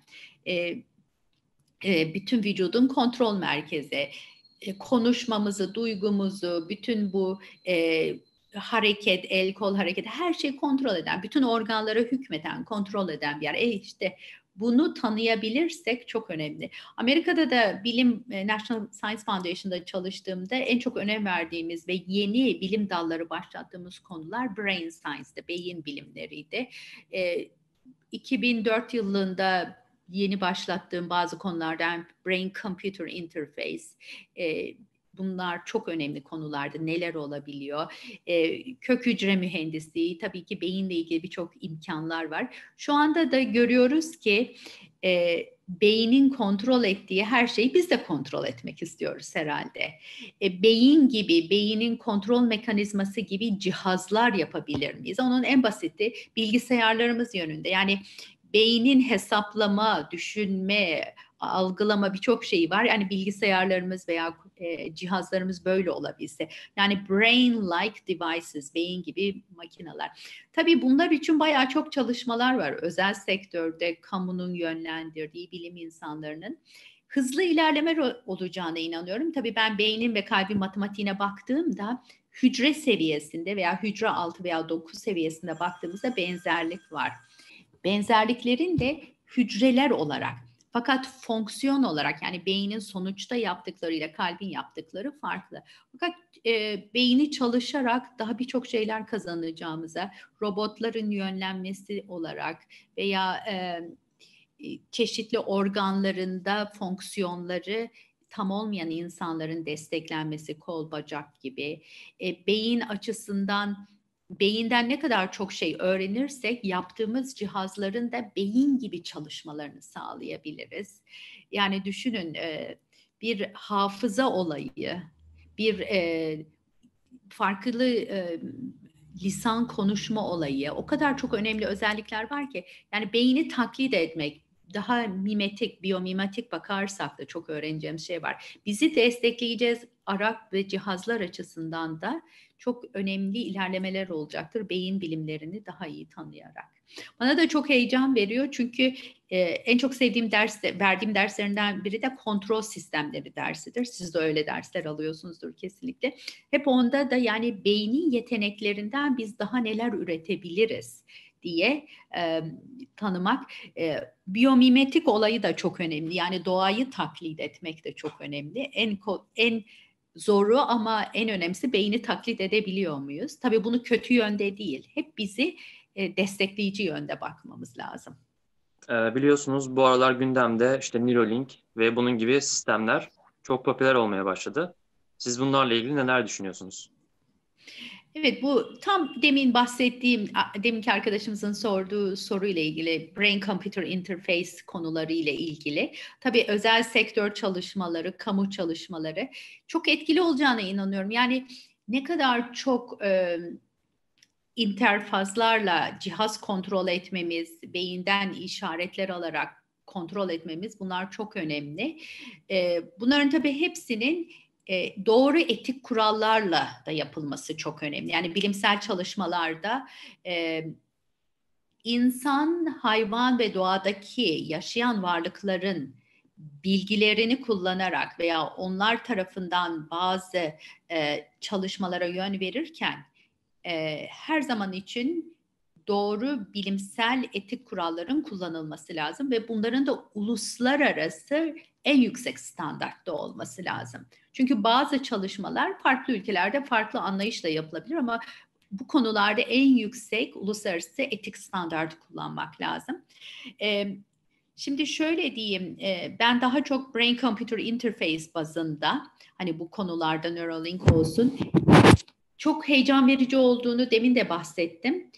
bütün vücudun kontrol merkezi. Konuşmamızı, duygumuzu, bütün bu hareket, el kol hareketi, her şeyi kontrol eden, bütün organlara hükmeden, kontrol eden bir yer. İşte bunu tanıyabilirsek çok önemli. Amerika'da da National Science Foundation'da çalıştığımda en çok önem verdiğimiz ve yeni bilim dalları başlattığımız konular brain science'da, beyin bilimleriydi. 2004 yılında yeni başlattığım bazı konulardan Brain Computer Interface, bunlar çok önemli konulardı. Neler olabiliyor? Kök hücre mühendisliği, tabii ki beyinle ilgili birçok imkanlar var. Şu anda da görüyoruz ki beynin kontrol ettiği her şeyi biz de kontrol etmek istiyoruz herhalde. Beyin gibi, beynin kontrol mekanizması gibi cihazlar yapabilir miyiz? Onun en basiti bilgisayarlarımız yönünde. Yani beynin hesaplama, düşünme, algılama birçok şeyi var. Yani bilgisayarlarımız veya cihazlarımız böyle olabilse. Yani brain-like devices, beyin gibi makineler. Tabii bunlar için bayağı çok çalışmalar var. Özel sektörde, kamunun yönlendirdiği bilim insanlarının hızlı ilerleme olacağına inanıyorum. Tabii ben beynin ve kalbin matematiğine baktığımda hücre seviyesinde veya hücre 6 veya 9 seviyesinde baktığımızda benzerlik var. Benzerliklerin de hücreler olarak, fakat fonksiyon olarak, yani beynin sonuçta yaptıklarıyla kalbin yaptıkları farklı. Fakat beyni çalışarak daha birçok şeyler kazanacağımıza, robotların yönlenmesi olarak veya çeşitli organlarında fonksiyonları tam olmayan insanların desteklenmesi, kol, bacak gibi, beyin açısından beyinden ne kadar çok şey öğrenirsek yaptığımız cihazların da beyin gibi çalışmalarını sağlayabiliriz. Yani düşünün, bir hafıza olayı, bir farklı lisan konuşma olayı, o kadar çok önemli özellikler var ki, yani beyni taklit etmek, daha mimetik, biyomimetik bakarsak da çok öğreneceğimiz şey var. Bizi destekleyeceğiz araç ve cihazlar açısından da çok önemli ilerlemeler olacaktır beyin bilimlerini daha iyi tanıyarak. Bana da çok heyecan veriyor çünkü en çok sevdiğim verdiğim derslerinden biri de kontrol sistemleri dersidir. Siz de öyle dersler alıyorsunuzdur kesinlikle. Hep onda da yani beynin yeteneklerinden biz daha neler üretebiliriz diye tanımak. Biyomimetik olayı da çok önemli. Yani doğayı taklit etmek de çok önemli. En zoru ama en önemlisi beyni taklit edebiliyor muyuz? Tabii bunu kötü yönde değil. Hep bizi destekleyici yönde bakmamız lazım. Biliyorsunuz bu aralar gündemde işte Neuralink ve bunun gibi sistemler çok popüler olmaya başladı. Siz bunlarla ilgili neler düşünüyorsunuz? Evet, bu tam demin bahsettiğim, deminki arkadaşımızın sorduğu soruyla ilgili, brain computer interface konuları ile ilgili. Tabii özel sektör çalışmaları, kamu çalışmaları çok etkili olacağına inanıyorum. Yani ne kadar çok interfazlarla cihaz kontrol etmemiz, beyinden işaretler alarak kontrol etmemiz, bunlar çok önemli. Bunların tabii hepsinin doğru etik kurallarla da yapılması çok önemli. Yani bilimsel çalışmalarda insan, hayvan ve doğadaki yaşayan varlıkların bilgilerini kullanarak veya onlar tarafından bazı çalışmalara yön verirken her zaman için doğru bilimsel etik kuralların kullanılması lazım ve bunların da uluslararası en yüksek standartta olması lazım. Çünkü bazı çalışmalar farklı ülkelerde farklı anlayışla yapılabilir ama bu konularda en yüksek uluslararası etik standartı kullanmak lazım. Şimdi şöyle diyeyim, ben daha çok brain computer interface bazında, hani bu konularda Neuralink olsun, çok heyecan verici olduğunu demin de bahsettim.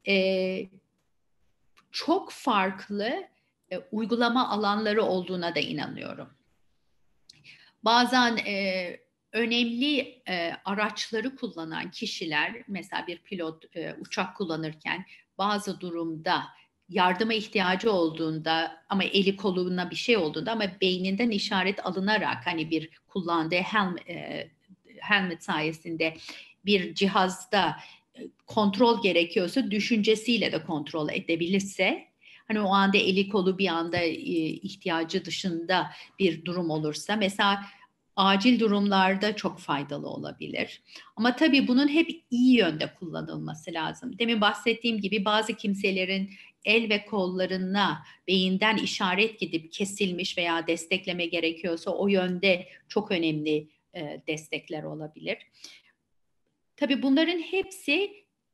Çok farklı uygulama alanları olduğuna da inanıyorum. Bazen önemli araçları kullanan kişiler, mesela bir pilot uçak kullanırken bazı durumda yardıma ihtiyacı olduğunda ama eli koluna bir şey olduğunda ama beyninden işaret alınarak, hani bir kullandığı helmet sayesinde bir cihazda kontrol gerekiyorsa düşüncesiyle de kontrol edebilirse, hani o anda eli kolu bir anda ihtiyacı dışında bir durum olursa, mesela acil durumlarda çok faydalı olabilir. Ama tabii bunun hep iyi yönde kullanılması lazım. Demin bahsettiğim gibi bazı kimselerin el ve kollarına beyinden işaret gidip kesilmiş veya destekleme gerekiyorsa o yönde çok önemli destekler olabilir. Tabii bunların hepsi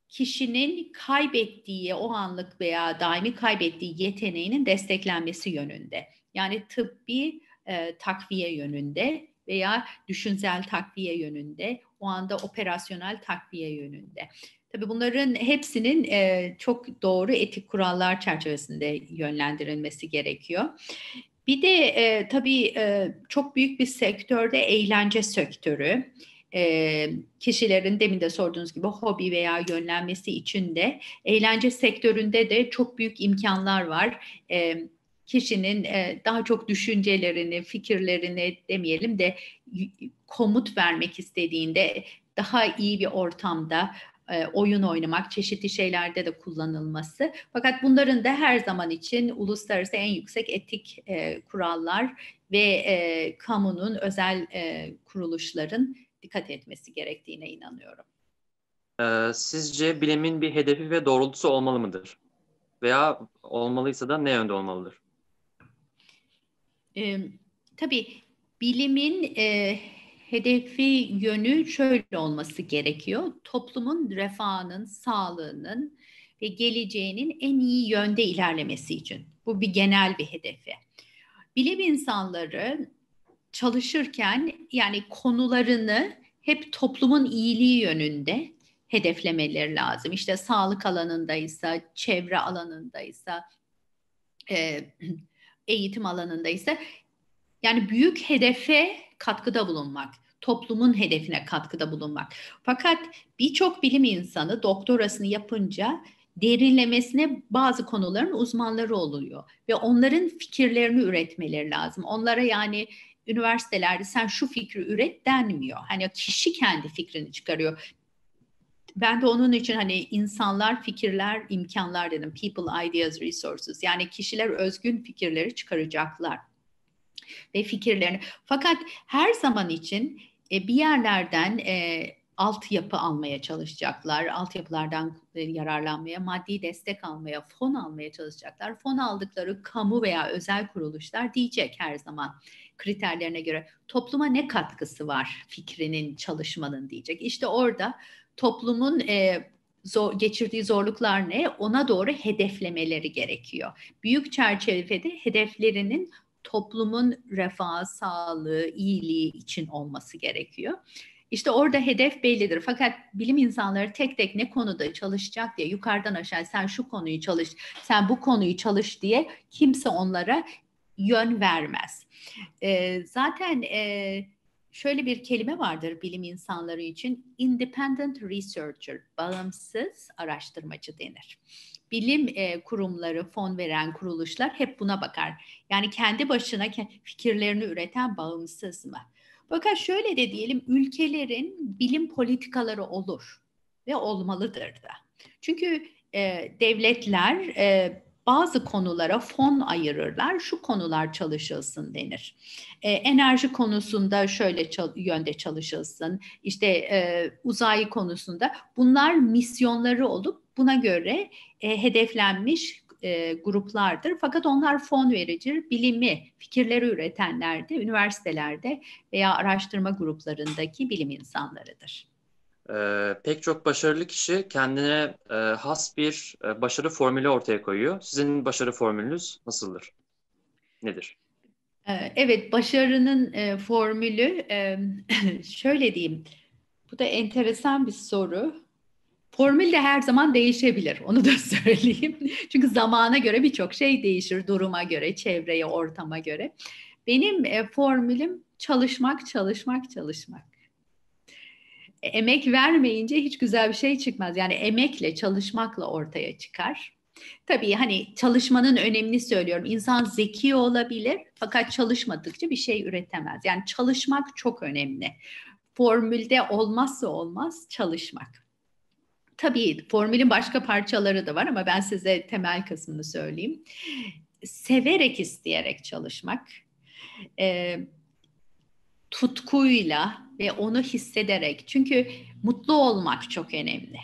kişinin kaybettiği, o anlık veya daimi kaybettiği yeteneğinin desteklenmesi yönünde. Yani tıbbi takviye yönünde veya düşünsel takviye yönünde, o anda operasyonel takviye yönünde. Tabii bunların hepsinin çok doğru etik kurallar çerçevesinde yönlendirilmesi gerekiyor. Bir de tabii çok büyük bir sektörde eğlence sektörü. Kişilerin demin de sorduğunuz gibi hobi veya yönlenmesi için de eğlence sektöründe de çok büyük imkanlar var. Kişinin daha çok düşüncelerini, fikirlerini demeyelim de komut vermek istediğinde daha iyi bir ortamda oyun oynamak, çeşitli şeylerde de kullanılması. Fakat bunların da her zaman için uluslararası en yüksek etik kurallar ve kamunun, özel kuruluşların dikkat etmesi gerektiğine inanıyorum. Sizce bilimin bir hedefi ve doğrultusu olmalı mıdır? Veya olmalıysa da ne yönde olmalıdır? Tabii bilimin hedefi yönü şöyle olması gerekiyor. Toplumun refahının, sağlığının ve geleceğinin en iyi yönde ilerlemesi için. Bu bir genel bir hedefi. Bilim insanları çalışırken yani konularını hep toplumun iyiliği yönünde hedeflemeleri lazım. İşte sağlık alanındaysa, çevre alanındaysa, eğitim alanındaysa yani büyük hedefe katkıda bulunmak, toplumun hedefine katkıda bulunmak. Fakat birçok bilim insanı doktorasını yapınca derinlemesine bazı konuların uzmanları oluyor ve onların fikirlerini üretmeleri lazım. Onlara yani üniversitelerde sen şu fikri üret denmiyor. Hani kişi kendi fikrini çıkarıyor. Ben de onun için hani insanlar, fikirler, imkanlar dedim. People, ideas, resources. Yani kişiler özgün fikirleri çıkaracaklar ve fikirlerini. Fakat her zaman için bir yerlerden altyapı almaya çalışacaklar. Altyapılardan yararlanmaya, maddi destek almaya, fon almaya çalışacaklar. Fon aldıkları kamu veya özel kuruluşlar diyecek her zaman kriterlerine göre topluma ne katkısı var fikrinin, çalışmanın diyecek. İşte orada toplumun geçirdiği zorluklar ne? Ona doğru hedeflemeleri gerekiyor. Büyük çerçevede hedeflerinin toplumun refahı, sağlığı, iyiliği için olması gerekiyor. İşte orada hedef bellidir. Fakat bilim insanları tek tek ne konuda çalışacak diye yukarıdan aşağı sen şu konuyu çalış, sen bu konuyu çalış diye kimse onlara yön vermez. Zaten şöyle bir kelime vardır bilim insanları için, independent researcher, bağımsız araştırmacı denir. Bilim kurumları, fon veren kuruluşlar hep buna bakar. Yani kendi başına fikirlerini üreten bağımsız mı? Fakat şöyle de diyelim, ülkelerin bilim politikaları olur ve olmalıdır da. Çünkü devletler bazı konulara fon ayırırlar, şu konular çalışılsın denir. Enerji konusunda şöyle yönde çalışılsın, işte uzay konusunda bunlar misyonları olup buna göre hedeflenmiş gruplardır. Fakat onlar fon verici, bilimi, fikirleri üretenler de üniversitelerde veya araştırma gruplarındaki bilim insanlarıdır. Pek çok başarılı kişi kendine has bir başarı formülü ortaya koyuyor. Sizin başarı formülünüz nasıldır? Nedir? Evet, başarının formülü şöyle diyeyim. Bu da enteresan bir soru. Formül de her zaman değişebilir, onu da söyleyeyim. Çünkü zamana göre birçok şey değişir, duruma göre, çevreye, ortama göre. Benim formülüm çalışmak, çalışmak, çalışmak. Emek vermeyince hiç güzel bir şey çıkmaz. Yani emekle, çalışmakla ortaya çıkar. Tabii hani çalışmanın önemini söylüyorum. İnsan zeki olabilir fakat çalışmadıkça bir şey üretemez. Yani çalışmak çok önemli. Formülde olmazsa olmaz çalışmak. Tabii formülün başka parçaları da var ama ben size temel kısmını söyleyeyim. Severek, isteyerek çalışmak, tutkuyla ve onu hissederek. Çünkü mutlu olmak çok önemli.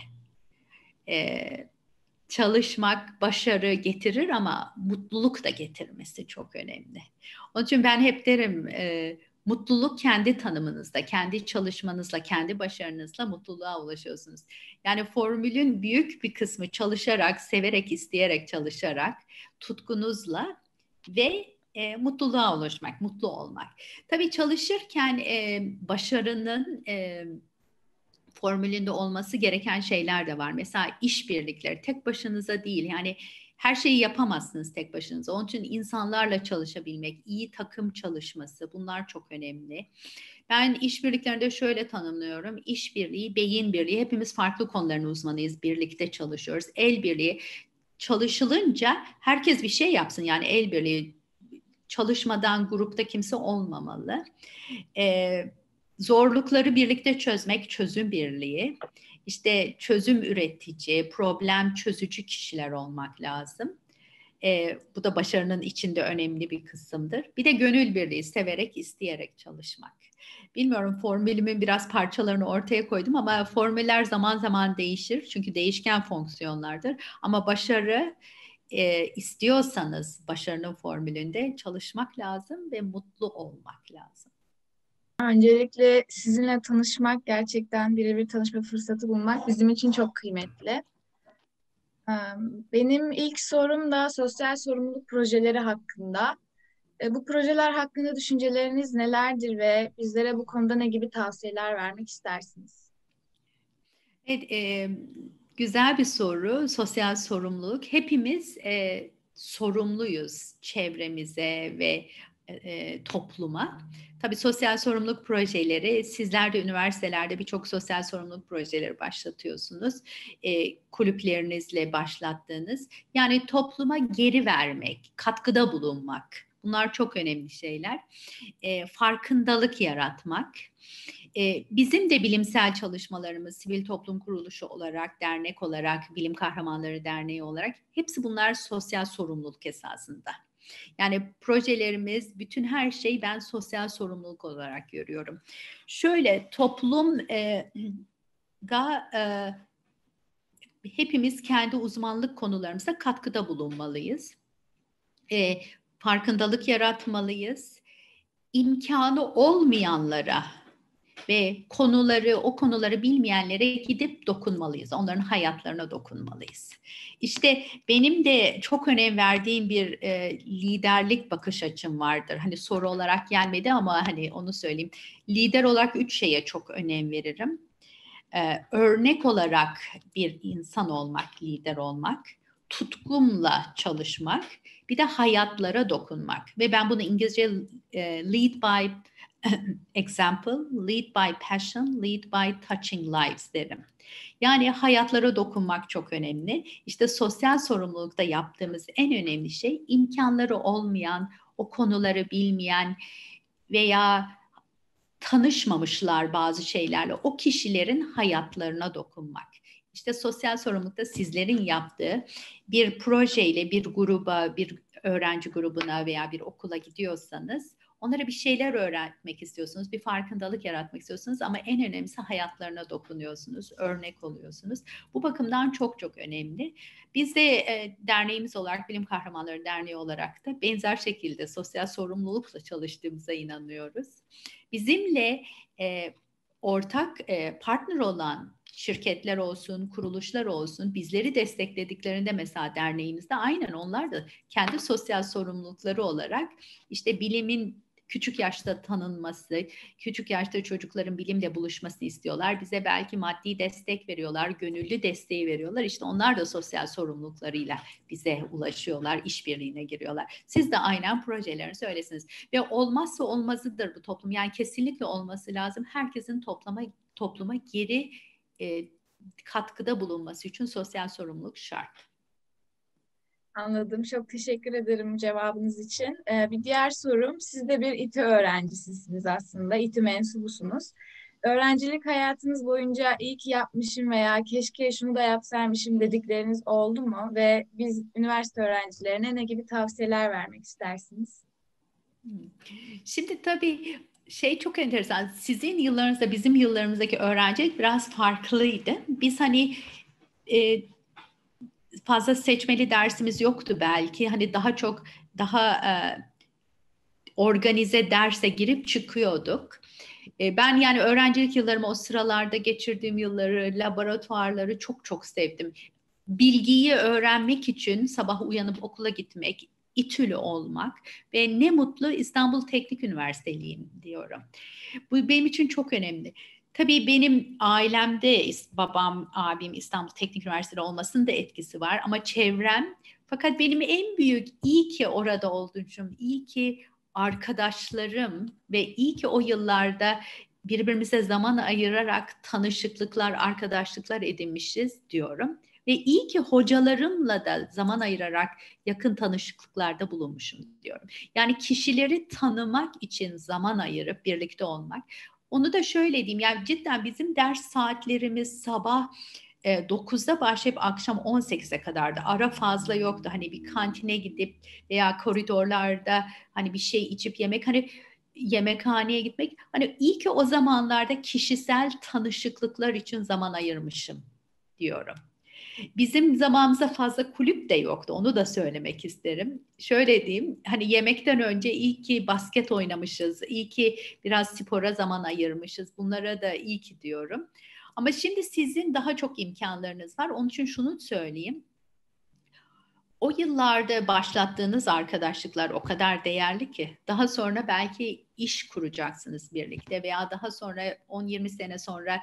Çalışmak başarı getirir ama mutluluk da getirmesi çok önemli. Onun için ben hep derim Mutluluk kendi tanımınızda, kendi çalışmanızla, kendi başarınızla mutluluğa ulaşıyorsunuz. Yani formülün büyük bir kısmı çalışarak, severek, isteyerek çalışarak, tutkunuzla ve mutluluğa ulaşmak, mutlu olmak. Tabii çalışırken başarının formülünde olması gereken şeyler de var. Mesela işbirlikleri tek başınıza değil. Yani her şeyi yapamazsınız tek başınıza. Onun için insanlarla çalışabilmek, iyi takım çalışması bunlar çok önemli. Ben işbirliklerinde şöyle tanımlıyorum. İşbirliği, beyin birliği. Hepimiz farklı konuların uzmanıyız. Birlikte çalışıyoruz. El birliği. Çalışılınca herkes bir şey yapsın. Yani el birliği çalışmadan grupta kimse olmamalı. Zorlukları birlikte çözmek, çözüm birliği. İşte çözüm üretici, problem çözücü kişiler olmak lazım. Bu da başarının içinde önemli bir kısımdır. Bir de gönül birliği, severek, isteyerek çalışmak. Bilmiyorum, formülümün biraz parçalarını ortaya koydum ama formüller zaman zaman değişir. Çünkü değişken fonksiyonlardır. Ama başarı istiyorsanız başarının formülünde çalışmak lazım ve mutlu olmak lazım. Öncelikle sizinle tanışmak, gerçekten birebir tanışma fırsatı bulmak bizim için çok kıymetli. Benim ilk sorum da sosyal sorumluluk projeleri hakkında. Bu projeler hakkında düşünceleriniz nelerdir ve bizlere bu konuda ne gibi tavsiyeler vermek istersiniz? Evet, güzel bir soru. Sosyal sorumluluk. Hepimiz sorumluyuz çevremize ve topluma. Tabii sosyal sorumluluk projeleri, sizler de üniversitelerde birçok sosyal sorumluluk projeleri başlatıyorsunuz. Kulüplerinizle başlattığınız. Yani topluma geri vermek, katkıda bulunmak. Bunlar çok önemli şeyler. Farkındalık yaratmak. Bizim de bilimsel çalışmalarımız, sivil toplum kuruluşu olarak, dernek olarak, Bilim Kahramanları Derneği olarak hepsi bunlar sosyal sorumluluk esasında. Yani projelerimiz, bütün her şeyi ben sosyal sorumluluk olarak görüyorum. Şöyle hepimiz kendi uzmanlık konularımıza katkıda bulunmalıyız. Farkındalık yaratmalıyız. İmkanı olmayanlara ve o konuları bilmeyenlere gidip dokunmalıyız. Onların hayatlarına dokunmalıyız. İşte benim de çok önem verdiğim bir liderlik bakış açım vardır. Hani soru olarak gelmedi ama hani onu söyleyeyim. Lider olarak 3 şeye çok önem veririm. Örnek olarak bir insan olmak, lider olmak, tutkumla çalışmak, bir de hayatlara dokunmak. Ve ben bunu İngilizce lead by example, lead by passion, lead by touching lives derim. Yani hayatlara dokunmak çok önemli. İşte sosyal sorumlulukta yaptığımız en önemli şey imkanları olmayan, o konuları bilmeyen veya tanışmamışlar bazı şeylerle o kişilerin hayatlarına dokunmak. İşte sosyal sorumlulukta sizlerin yaptığı bir projeyle bir gruba, bir öğrenci grubuna veya bir okula gidiyorsanız onlara bir şeyler öğretmek istiyorsunuz, bir farkındalık yaratmak istiyorsunuz ama en önemlisi hayatlarına dokunuyorsunuz, örnek oluyorsunuz. Bu bakımdan çok çok önemli. Biz de derneğimiz olarak, Bilim Kahramanları Derneği olarak da benzer şekilde sosyal sorumlulukla çalıştığımıza inanıyoruz. Bizimle ortak partner olan şirketler olsun, kuruluşlar olsun, bizleri desteklediklerinde mesela derneğimizde aynen onlar da kendi sosyal sorumlulukları olarak işte bilimin küçük yaşta tanınması, küçük yaşta çocukların bilimle buluşması istiyorlar. Bize belki maddi destek veriyorlar, gönüllü desteği veriyorlar. İşte onlar da sosyal sorumluluklarıyla bize ulaşıyorlar, işbirliğine giriyorlar. Siz de aynen projelerini söylesiniz. Ve olmazsa olmazıdır bu toplum. Yani kesinlikle olması lazım. Herkesin topluma geri katkıda bulunması için sosyal sorumluluk şart. Anladım. Çok teşekkür ederim cevabınız için. Bir diğer sorum, siz de bir İTÜ öğrencisisiniz aslında. İTÜ mensubusunuz. Öğrencilik hayatınız boyunca iyi ki yapmışım veya keşke şunu da yapsaymışım dedikleriniz oldu mu? Ve biz üniversite öğrencilerine ne gibi tavsiyeler vermek istersiniz? Şimdi tabii çok enteresan. Sizin yıllarınızda bizim yıllarımızdaki öğrencilik biraz farklıydı. Biz hani fazla seçmeli dersimiz yoktu belki. Hani daha organize derse girip çıkıyorduk. Ben yani öğrencilik yıllarımı, o sıralarda geçirdiğim yılları, laboratuvarları çok çok sevdim. Bilgiyi öğrenmek için sabah uyanıp okula gitmek, İTÜ'lü olmak ve ne mutlu İstanbul Teknik Üniversiteliyim diyorum. Bu benim için çok önemli. Tabii benim ailemde babam, abim İstanbul Teknik Üniversitesi olmasının da etkisi var ama çevrem. Fakat benim en büyük iyi ki orada olduğum, iyi ki arkadaşlarım ve iyi ki o yıllarda birbirimize zaman ayırarak tanışıklıklar, arkadaşlıklar edinmişiz diyorum. Ve iyi ki hocalarımla da zaman ayırarak yakın tanışıklıklarda bulunmuşum diyorum. Yani kişileri tanımak için zaman ayırıp birlikte olmak. Onu da şöyle diyeyim, yani cidden bizim ders saatlerimiz sabah 9'da başlayıp akşam 18'e kadardı. Ara fazla yoktu. Hani bir kantine gidip veya koridorlarda hani bir şey içip yemek, hani yemekhaneye gitmek. Hani iyi ki o zamanlarda kişisel tanışıklıklar için zaman ayırmışım diyorum. Bizim zamanımızda fazla kulüp de yoktu. Onu da söylemek isterim. Şöyle diyeyim, hani yemekten önce iyi ki basket oynamışız, iyi ki biraz spora zaman ayırmışız. Bunlara da iyi ki diyorum. Ama şimdi sizin daha çok imkanlarınız var. Onun için şunu söyleyeyim. O yıllarda başlattığınız arkadaşlıklar o kadar değerli ki daha sonra belki iş kuracaksınız birlikte veya daha sonra 10-20 sene sonra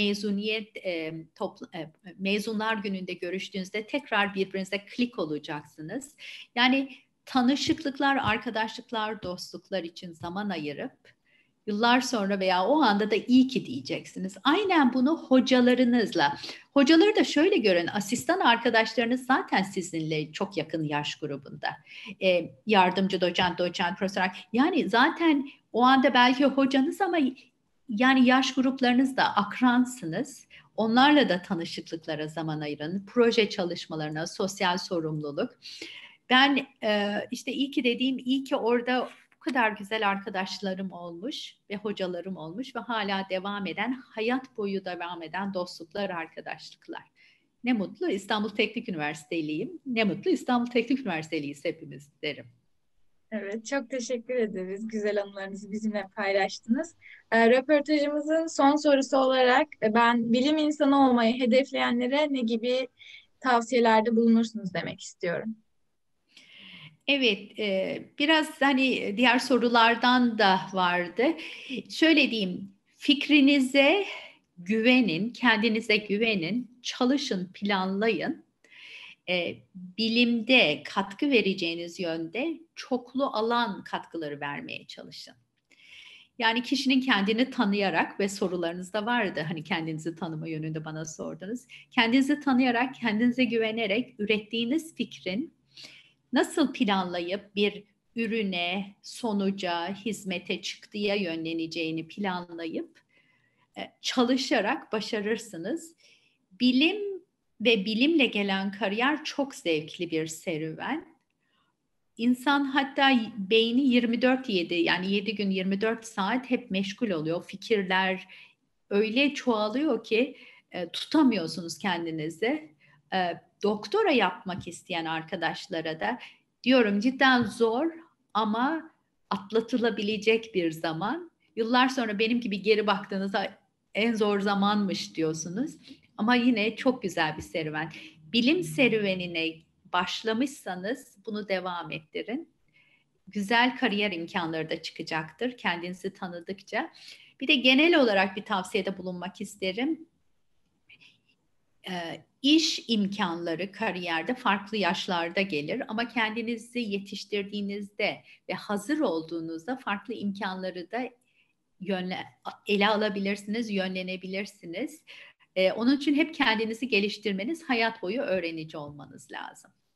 mezunlar gününde görüştüğünüzde tekrar birbirinize klik olacaksınız. Yani tanışıklıklar, arkadaşlıklar, dostluklar için zaman ayırıp yıllar sonra veya o anda da iyi ki diyeceksiniz. Aynen bunu hocalarınızla. Hocaları da şöyle görün, asistan arkadaşlarınız zaten sizinle çok yakın yaş grubunda. Yardımcı doçent, profesör. Yani zaten o anda belki hocanız ama yani yaş gruplarınız da akransınız. Onlarla da tanışıklıklara zaman ayırın. Proje çalışmalarına, sosyal sorumluluk. Ben işte iyi ki dediğim, iyi ki orada bu kadar güzel arkadaşlarım olmuş ve hocalarım olmuş ve hala devam eden, hayat boyu devam eden dostluklar, arkadaşlıklar. Ne mutlu İstanbul Teknik Üniversiteliyim. Ne mutlu İstanbul Teknik Üniversiteliyiz hepimiz derim. Evet, çok teşekkür ederiz. Güzel anılarınızı bizimle paylaştınız. Röportajımızın son sorusu olarak ben bilim insanı olmayı hedefleyenlere ne gibi tavsiyelerde bulunursunuz demek istiyorum. Evet, biraz hani diğer sorulardan da vardı. Şöyle diyeyim, fikrinize güvenin, kendinize güvenin, çalışın, planlayın. Bilimde katkı vereceğiniz yönde çoklu alan katkıları vermeye çalışın. Yani kişinin kendini tanıyarak ve sorularınız da vardı, hani kendinizi tanıma yönünde bana sordunuz. Kendinizi tanıyarak, kendinize güvenerek ürettiğiniz fikrin nasıl planlayıp bir ürüne, sonuca, hizmete, çıktıya yönleneceğini planlayıp çalışarak başarırsınız. Bilim ve bilimle gelen kariyer çok zevkli bir serüven. İnsan hatta beyni 24/7 yani 7 gün 24 saat hep meşgul oluyor. Fikirler öyle çoğalıyor ki tutamıyorsunuz kendinizi. Doktora yapmak isteyen arkadaşlara da diyorum cidden zor ama atlatılabilecek bir zaman. Yıllar sonra benim gibi geri baktığınızda en zor zamanmış diyorsunuz. Ama yine çok güzel bir serüven. Bilim serüvenine başlamışsanız bunu devam ettirin. Güzel kariyer imkanları da çıkacaktır kendinizi tanıdıkça. Bir de genel olarak bir tavsiyede bulunmak isterim. İş imkanları kariyerde farklı yaşlarda gelir ama kendinizi yetiştirdiğinizde ve hazır olduğunuzda farklı imkanları da ele alabilirsiniz, yönlenebilirsiniz. Onun için hep kendinizi geliştirmeniz, hayat boyu öğrenici olmanız lazım.